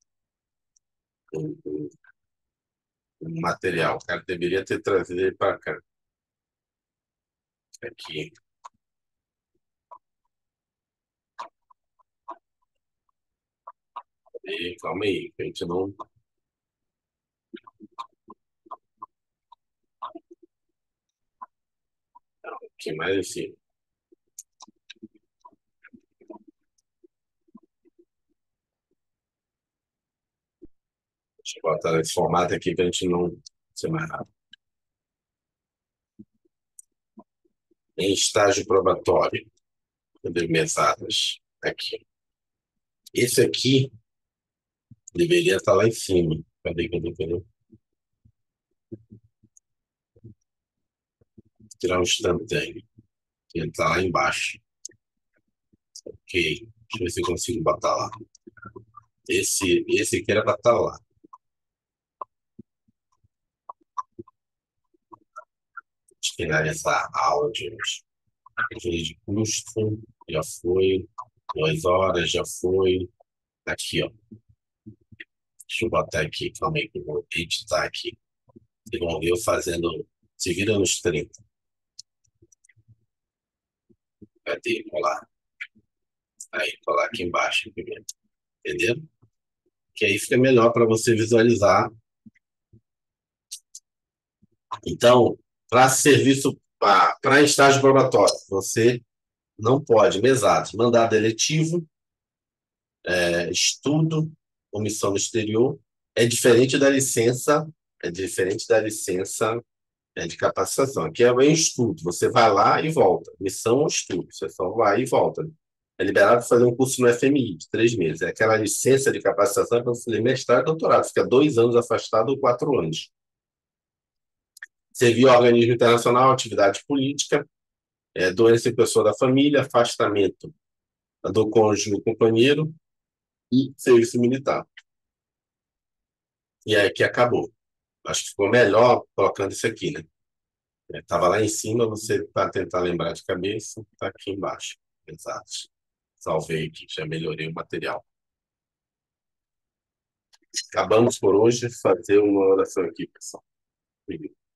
S1: O, o material. O cara deveria ter trazido ele para cá. Aqui. E, calma aí, que a gente não. Que mais assim? Deixa eu botar nesse formato aqui para a gente não ser mais rápido. Em estágio probatório. Cadê mesadas? Aqui. Esse aqui deveria estar lá em cima. Cadê? Tirar um instantâneo. Ele está lá embaixo. Ok. Deixa eu ver se eu consigo botar lá. Esse aqui era para estar lá. Finalizar áudios. De custo, já foi. 2 horas, já foi. Aqui, ó. Deixa eu botar aqui, calma aí, que eu vou editar aqui. Vocês vão ver eu fazendo. Se vira nos 30. Cadê? Colar. Aí, colar aqui embaixo primeiro. Entendeu? Que aí fica melhor para você visualizar. Então, para serviço, para estágio probatório, você não pode, mesados, mandado eletivo, estudo, omissão no exterior, é diferente da licença, é diferente da licença de capacitação. Aqui é o estudo, você vai lá e volta. Missão ou estudo, você só vai e volta. É liberado para fazer um curso no FMI de 3 meses. É aquela licença de capacitação para fazer mestrado e doutorado. Fica 2 anos afastado ou 4 anos. Servir ao organismo internacional, atividade política, doença em pessoa da família, afastamento do cônjuge ou companheiro e serviço militar. E aí que acabou. Acho que ficou melhor colocando isso aqui, né? Estava lá em cima, você, para tentar lembrar de cabeça, está aqui embaixo. Exato. Salvei aqui, já melhorei o material. Acabamos por hoje. Fazer uma oração aqui, pessoal.